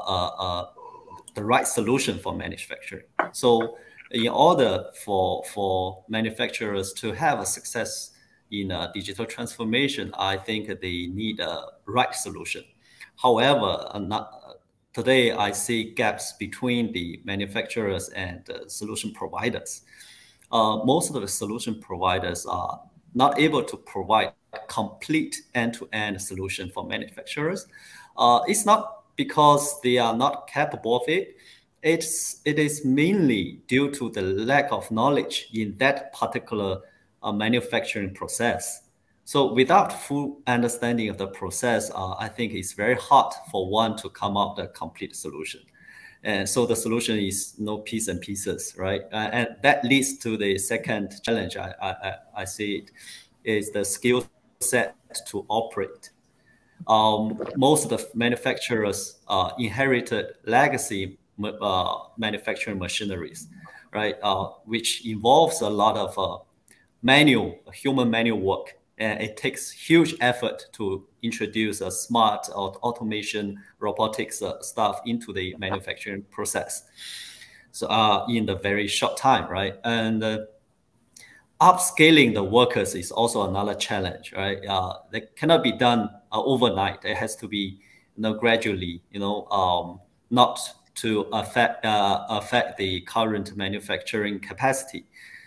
the right solution for manufacturing. So in order for manufacturers to have a success in digital transformation, I think they need a right solution. However, today I see gaps between the manufacturers and solution providers. Most of the solution providers are not able to provide a complete end-to-end solution for manufacturers. It's not because they are not capable of it. It is mainly due to the lack of knowledge in that particular manufacturing process. So without full understanding of the process, I think it's very hard for one to come up with a complete solution. And so the solution is no piece and pieces, right? And that leads to the second challenge I see it is the skill set to operate. Most of the manufacturers inherited legacy manufacturing machineries, right? Which involves a lot of human manual work. And it takes huge effort to introduce a smart automation, robotics stuff into the manufacturing process. So in the very short time, right? And upscaling the workers is also another challenge, right? That cannot be done overnight. It has to be, gradually, not to affect the current manufacturing capacity.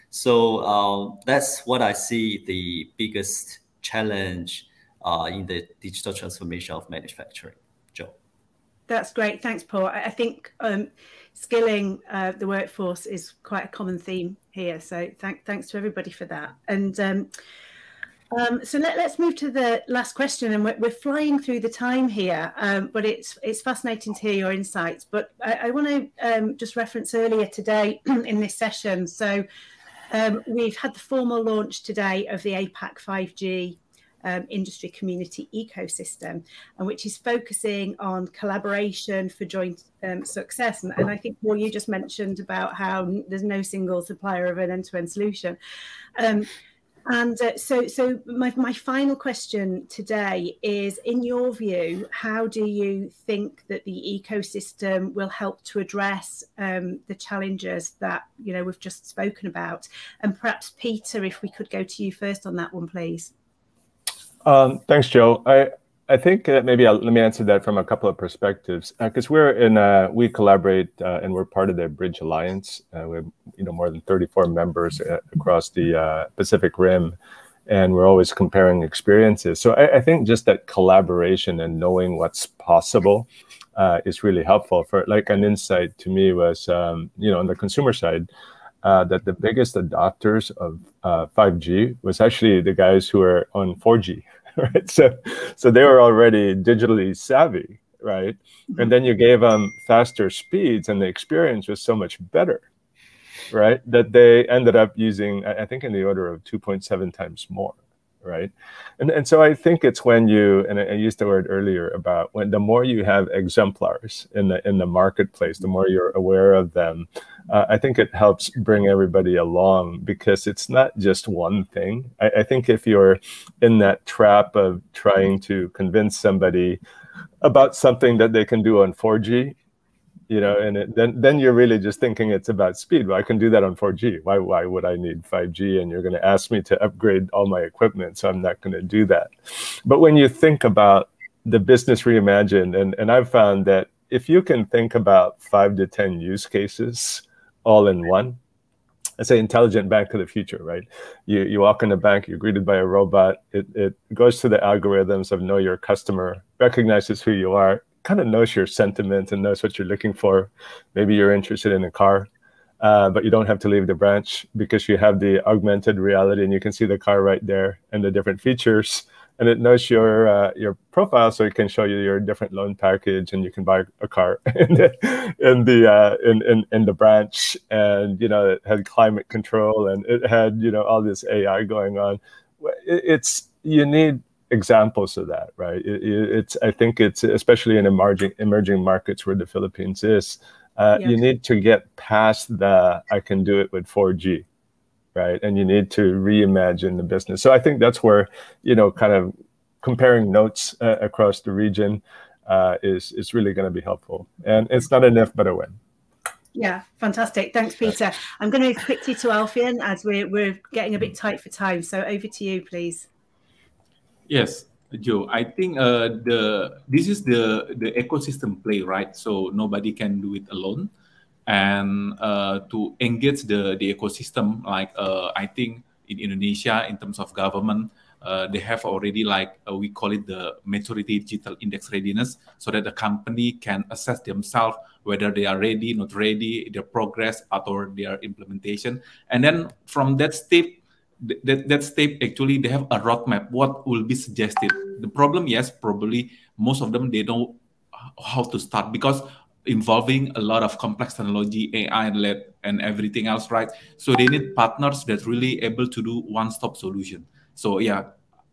So that's what I see the biggest challenge in the digital transformation of manufacturing. Joe. That's great. Thanks, Paul. I think skilling the workforce is quite a common theme here. So thanks to everybody for that. And so let's move to the last question. And we're flying through the time here, but it's fascinating to hear your insights. But I want to just reference earlier today in this session. So we've had the formal launch today of the APAC 5G industry community ecosystem, and which is focusing on collaboration for joint success. And I think, Paul, you just mentioned about how there's no single supplier of an end-to-end solution. So my final question today is, in your view, how do you think that the ecosystem will help to address the challenges that we've just spoken about? And perhaps, Peter, if we could go to you first on that one, please. Thanks, Joe. I think maybe let me answer that from a couple of perspectives, because we collaborate and we're part of the Bridge Alliance. We have more than 34 members across the Pacific Rim, and we're always comparing experiences. So I think just that collaboration and knowing what's possible is really helpful. For like an insight to me was, on the consumer side, that the biggest adopters of 5G was actually the guys who are on 4G. Right, so they were already digitally savvy, right? And then you gave them faster speeds, and the experience was so much better, right? That they ended up using, I think, in the order of 2.7 times more, right? And so I think it's when you, and I used the word earlier about when the more you have exemplars in the marketplace, the more you're aware of them, I think it helps bring everybody along, because it's not just one thing. I think if you're in that trap of trying to convince somebody about something that they can do on 4G, you know, and then you're really just thinking it's about speed. Well, I can do that on 4G. Why would I need 5G? And you're going to ask me to upgrade all my equipment, so I'm not going to do that. But when you think about the business reimagined, and I've found that if you can think about 5 to 10 use cases all in one, let's say intelligent bank of the future, right? You walk in the bank, you're greeted by a robot. It goes through the algorithms of know your customer, recognizes who you are, kind of knows your sentiment and knows what you're looking for. Maybe you're interested in a car, but you don't have to leave the branch because you have the augmented reality and you can see the car right there and the different features. And it knows your profile, so it can show you your different loan package, and you can buy a car in the branch. And you know, it had climate control, and it had, you know, all this AI going on. You need examples of that, right? I think it's especially in emerging markets where the Philippines is. You need to get past the I can do it with 4G. Right, and you need to reimagine the business. So I think that's where, you know, kind of comparing notes across the region is really going to be helpful. And it's not an if, but a when. Yeah, fantastic. Thanks, Peter. I'm going to move quickly to Alfian as we're getting a bit tight for time. So over to you, please. Yes, Joe. I think this is the ecosystem play, right? So nobody can do it alone. And to engage the ecosystem, like I think in Indonesia, in terms of government, they have already, like we call it the maturity digital index readiness, so that the company can assess themselves whether they are ready, not ready, their progress or their implementation. And then from that step, actually they have a roadmap, what will be suggested. The problem, yes, probably most of them, they know how to start, because involving a lot of complex technology, AI and everything else, right? So they need partners that really able to do one-stop solution. So yeah,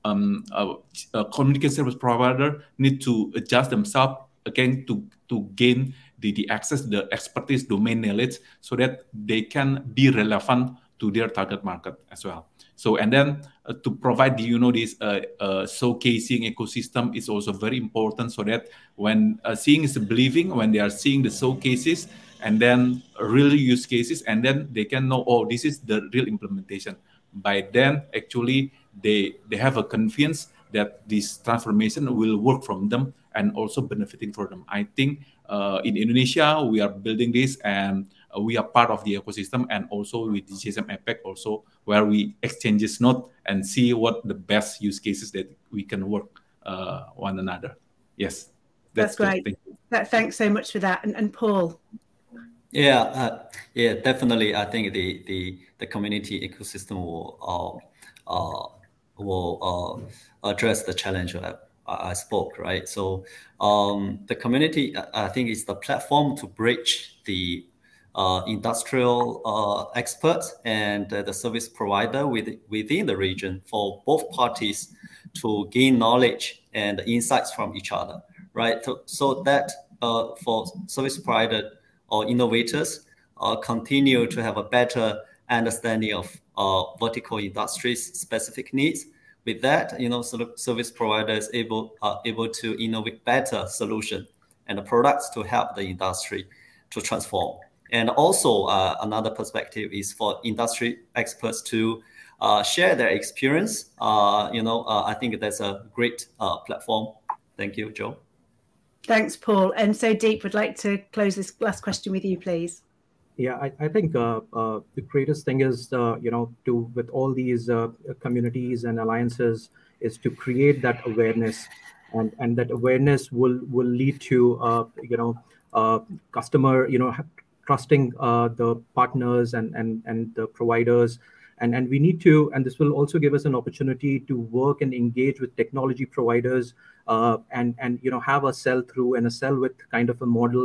a communication service provider need to adjust themselves again to gain the access, the expertise, domain knowledge, so that they can be relevant to their target market as well. So, and then to provide the, you know, this showcasing ecosystem is also very important, so that when seeing is believing, when they are seeing the showcases and then real use cases, and then they can know, oh, this is the real implementation. By then, actually, they have a confidence that this transformation will work from them and also benefiting for them. I think in Indonesia, we are building this, and we are part of the ecosystem, and also with the GSM APAC also, where we exchanges note and see what the best use cases that we can work one another. Yes, that's great. Thanks so much for that. And Paul. Yeah, definitely. I think the community ecosystem will address the challenge I spoke, right? So the community, I think, is the platform to bridge the industrial experts and the service provider within the region for both parties to gain knowledge and insights from each other, right? So that for service provider or innovators continue to have a better understanding of vertical industries' specific needs. With that, you know, service providers are able to innovate better solutions and products to help the industry to transform. And also another perspective is for industry experts to share their experience. I think that's a great platform. Thank you, Joe. Thanks, Paul. And so Deep, would like to close this last question with you, please. Yeah, I think the greatest thing is, with all these communities and alliances, is to create that awareness, and that awareness will lead to, customer, trusting the partners and the providers. And we need to, and this will also give us an opportunity to work and engage with technology providers and have a sell through and a sell with kind of a models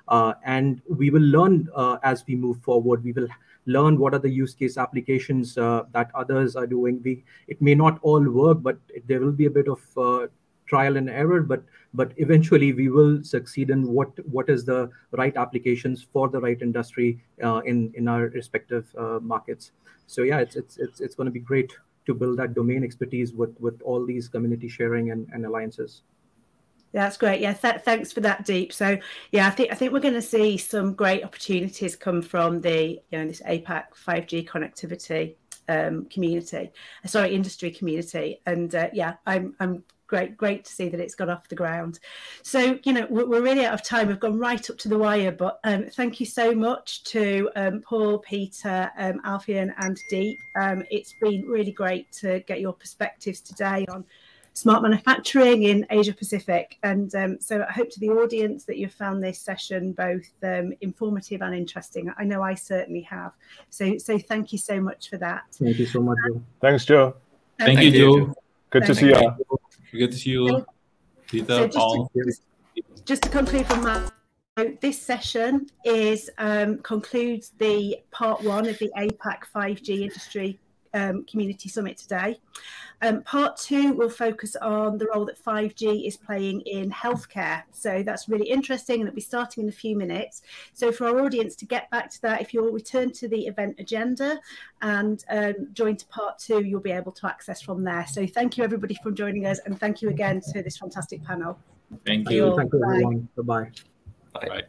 And we will learn as we move forward. We will learn what are the use case applications that others are doing. It may not all work, but there will be a bit of trial and error, but eventually we will succeed in what is the right applications for the right industry in our respective markets. So yeah, it's going to be great to build that domain expertise with all these community sharing and alliances. Yeah, that's great. Yeah, thanks for that, Deep. So yeah, I think we're going to see some great opportunities come from the this APAC 5G connectivity industry community, and yeah, I'm great to see that it's got off the ground. So we're really out of time. We've gone right up to the wire, but thank you so much to Paul, Peter, Alfian, and Deep. It's been really great to get your perspectives today on smart manufacturing in Asia Pacific, and so I hope to the audience that you've found this session both informative and interesting. I know I certainly have. So thank you so much for that. Thank you so much, Joe. Thanks, Joe. Thank you, Joe. Good to see you. Good to see you, Peter, so just to conclude from this session concludes the part 1 of the APAC 5G Industry Community Summit today. Part 2 will focus on the role that 5G is playing in healthcare. So that's really interesting, and it'll be starting in a few minutes. So for our audience to get back to that, if you'll return to the event agenda and join to part 2, you'll be able to access from there. So thank you everybody for joining us, and thank you again to this fantastic panel. Thank you. Thank you, everyone. Bye-bye. Bye.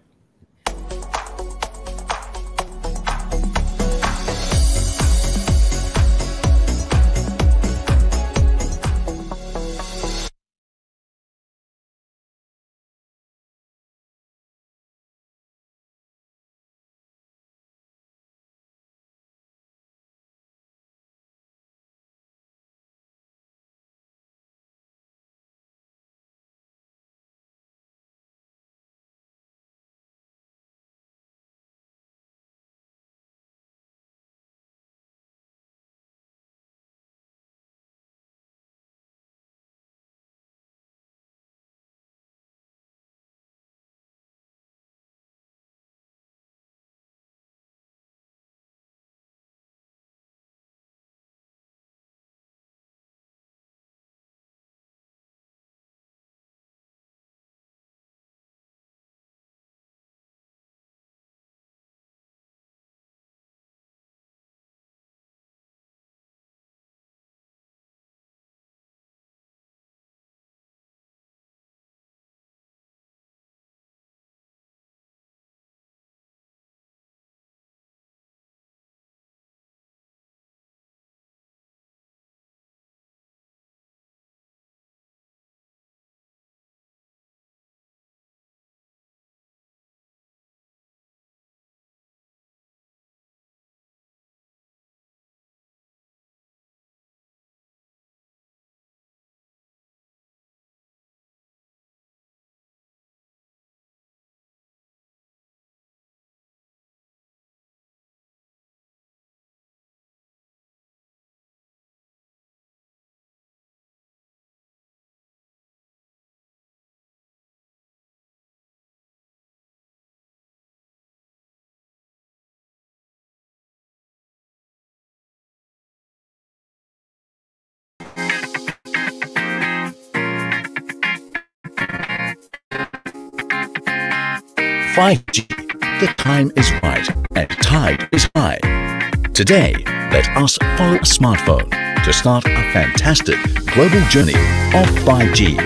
The time is right and tide is high. Today, let us follow a smartphone to start a fantastic global journey of 5G.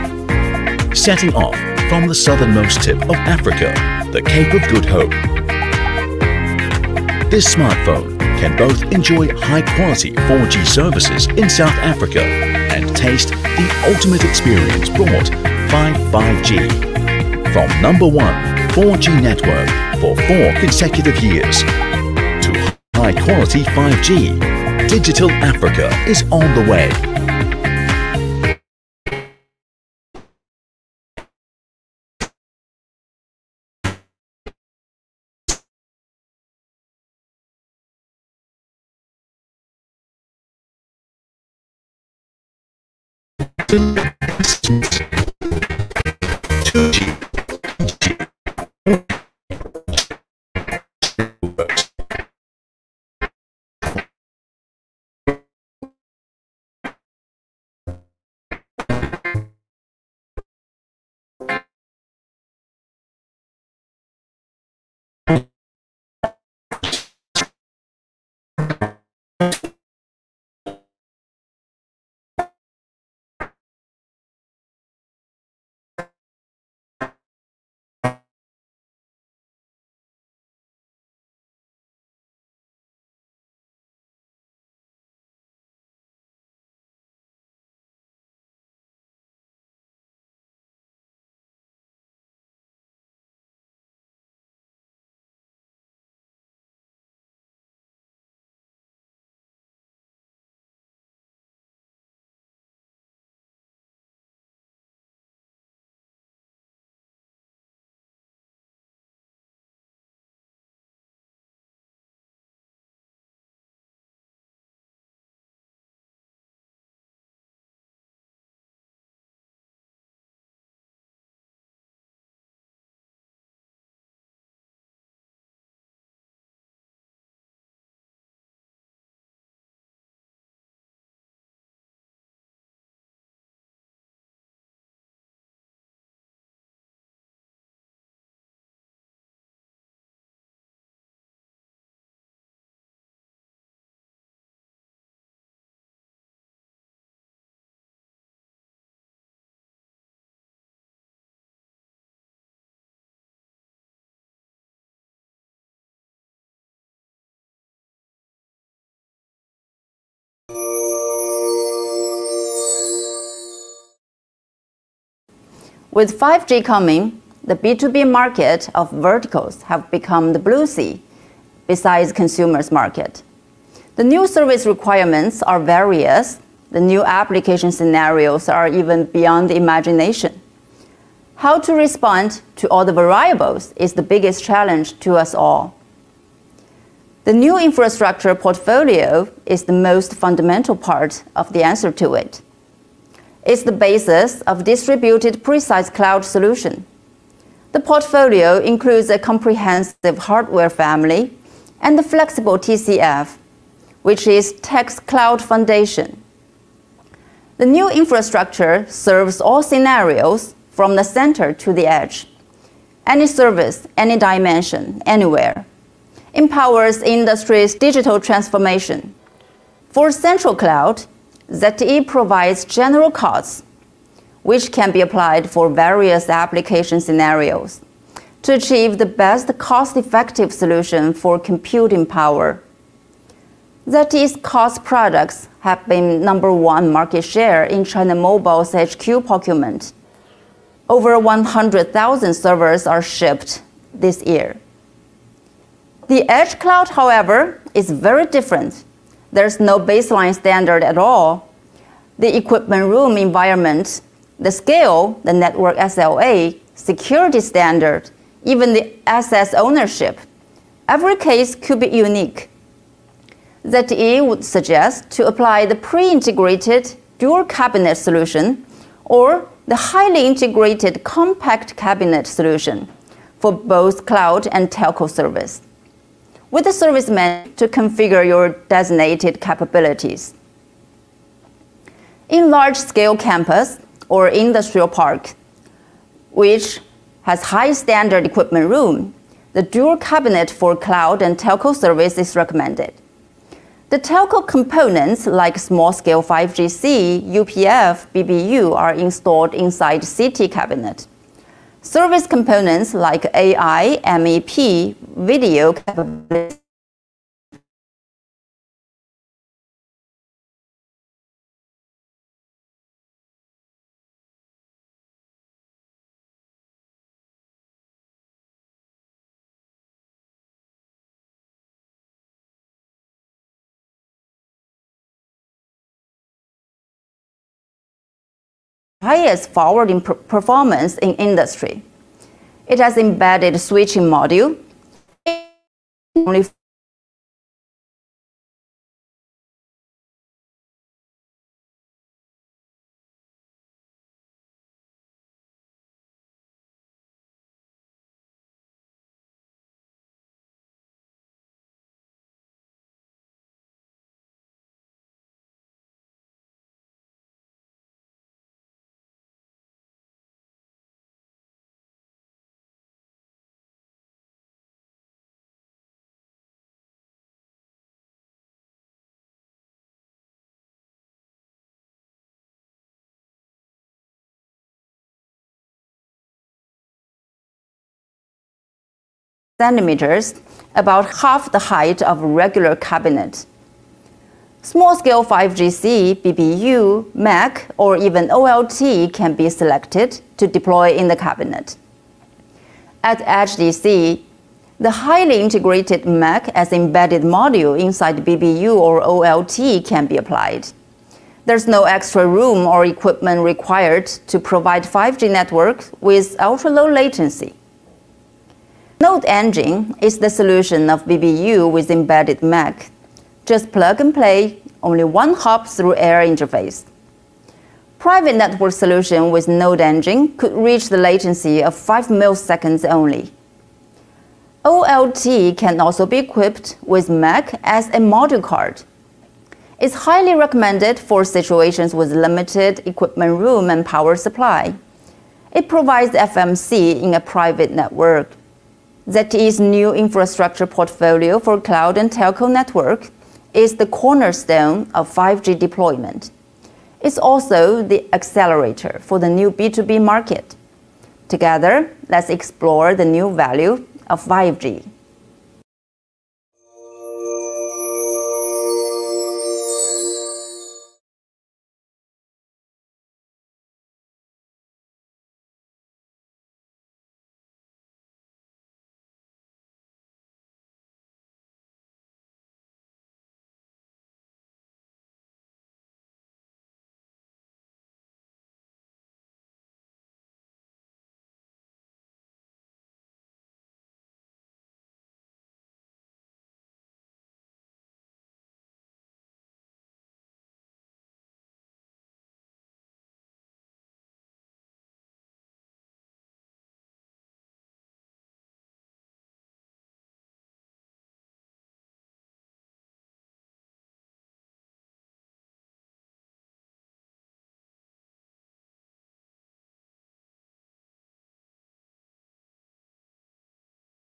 Setting off from the southernmost tip of Africa, the Cape of Good Hope. This smartphone can both enjoy high-quality 4G services in South Africa and taste the ultimate experience brought by 5G. From #1 4G network for 4 consecutive years to high-quality 5G, Digital Africa is on the way. With 5G coming, the B2B market of verticals have become the blue sea, besides consumers market. The new service requirements are various. The new application scenarios are even beyond imagination. How to respond to all the variables is the biggest challenge to us all. The new infrastructure portfolio is the most fundamental part of the answer to it. It's the basis of distributed precise cloud solution. The portfolio includes a comprehensive hardware family and the flexible TCF, which is Tech's cloud foundation. The new infrastructure serves all scenarios from the center to the edge. Any service, any dimension, anywhere. Empowers industry's digital transformation. For central cloud, ZTE provides general codes, which can be applied for various application scenarios to achieve the best cost-effective solution for computing power. ZTE's cost products have been #1 market share in China Mobile's HQ procurement. Over 100,000 servers are shipped this year. The edge cloud, however, is very different. There's no baseline standard at all. The equipment room environment, the scale, the network SLA, security standard, even the assets ownership, every case could be unique. ZTE would suggest to apply the pre-integrated dual cabinet solution or the highly integrated compact cabinet solution for both cloud and telco service, with the service manager to configure your designated capabilities. In large-scale campus or industrial park, which has high standard equipment room, the dual cabinet for cloud and telco service is recommended. The telco components like small-scale 5GC, UPF, BBU are installed inside CT cabinet. Service components like AI, MEP, video capabilities highest forwarding performance in industry. It has embedded switching module. Only centimeters, about half the height of a regular cabinet. Small-scale 5GC, BBU, MAC, or even OLT can be selected to deploy in the cabinet. At HDC, the highly integrated MAC as embedded module inside BBU or OLT can be applied. There's no extra room or equipment required to provide 5G network with ultra-low latency. Node Engine is the solution of BBU with embedded MAC. Just plug and play, only one hop through air interface. Private network solution with Node Engine could reach the latency of 5 milliseconds only. OLT can also be equipped with MAC as a module card. It's highly recommended for situations with limited equipment room and power supply. It provides FMC in a private network. ZTE's new infrastructure portfolio for cloud and telco network is the cornerstone of 5G deployment. It's also the accelerator for the new B2B market. Together, let's explore the new value of 5G.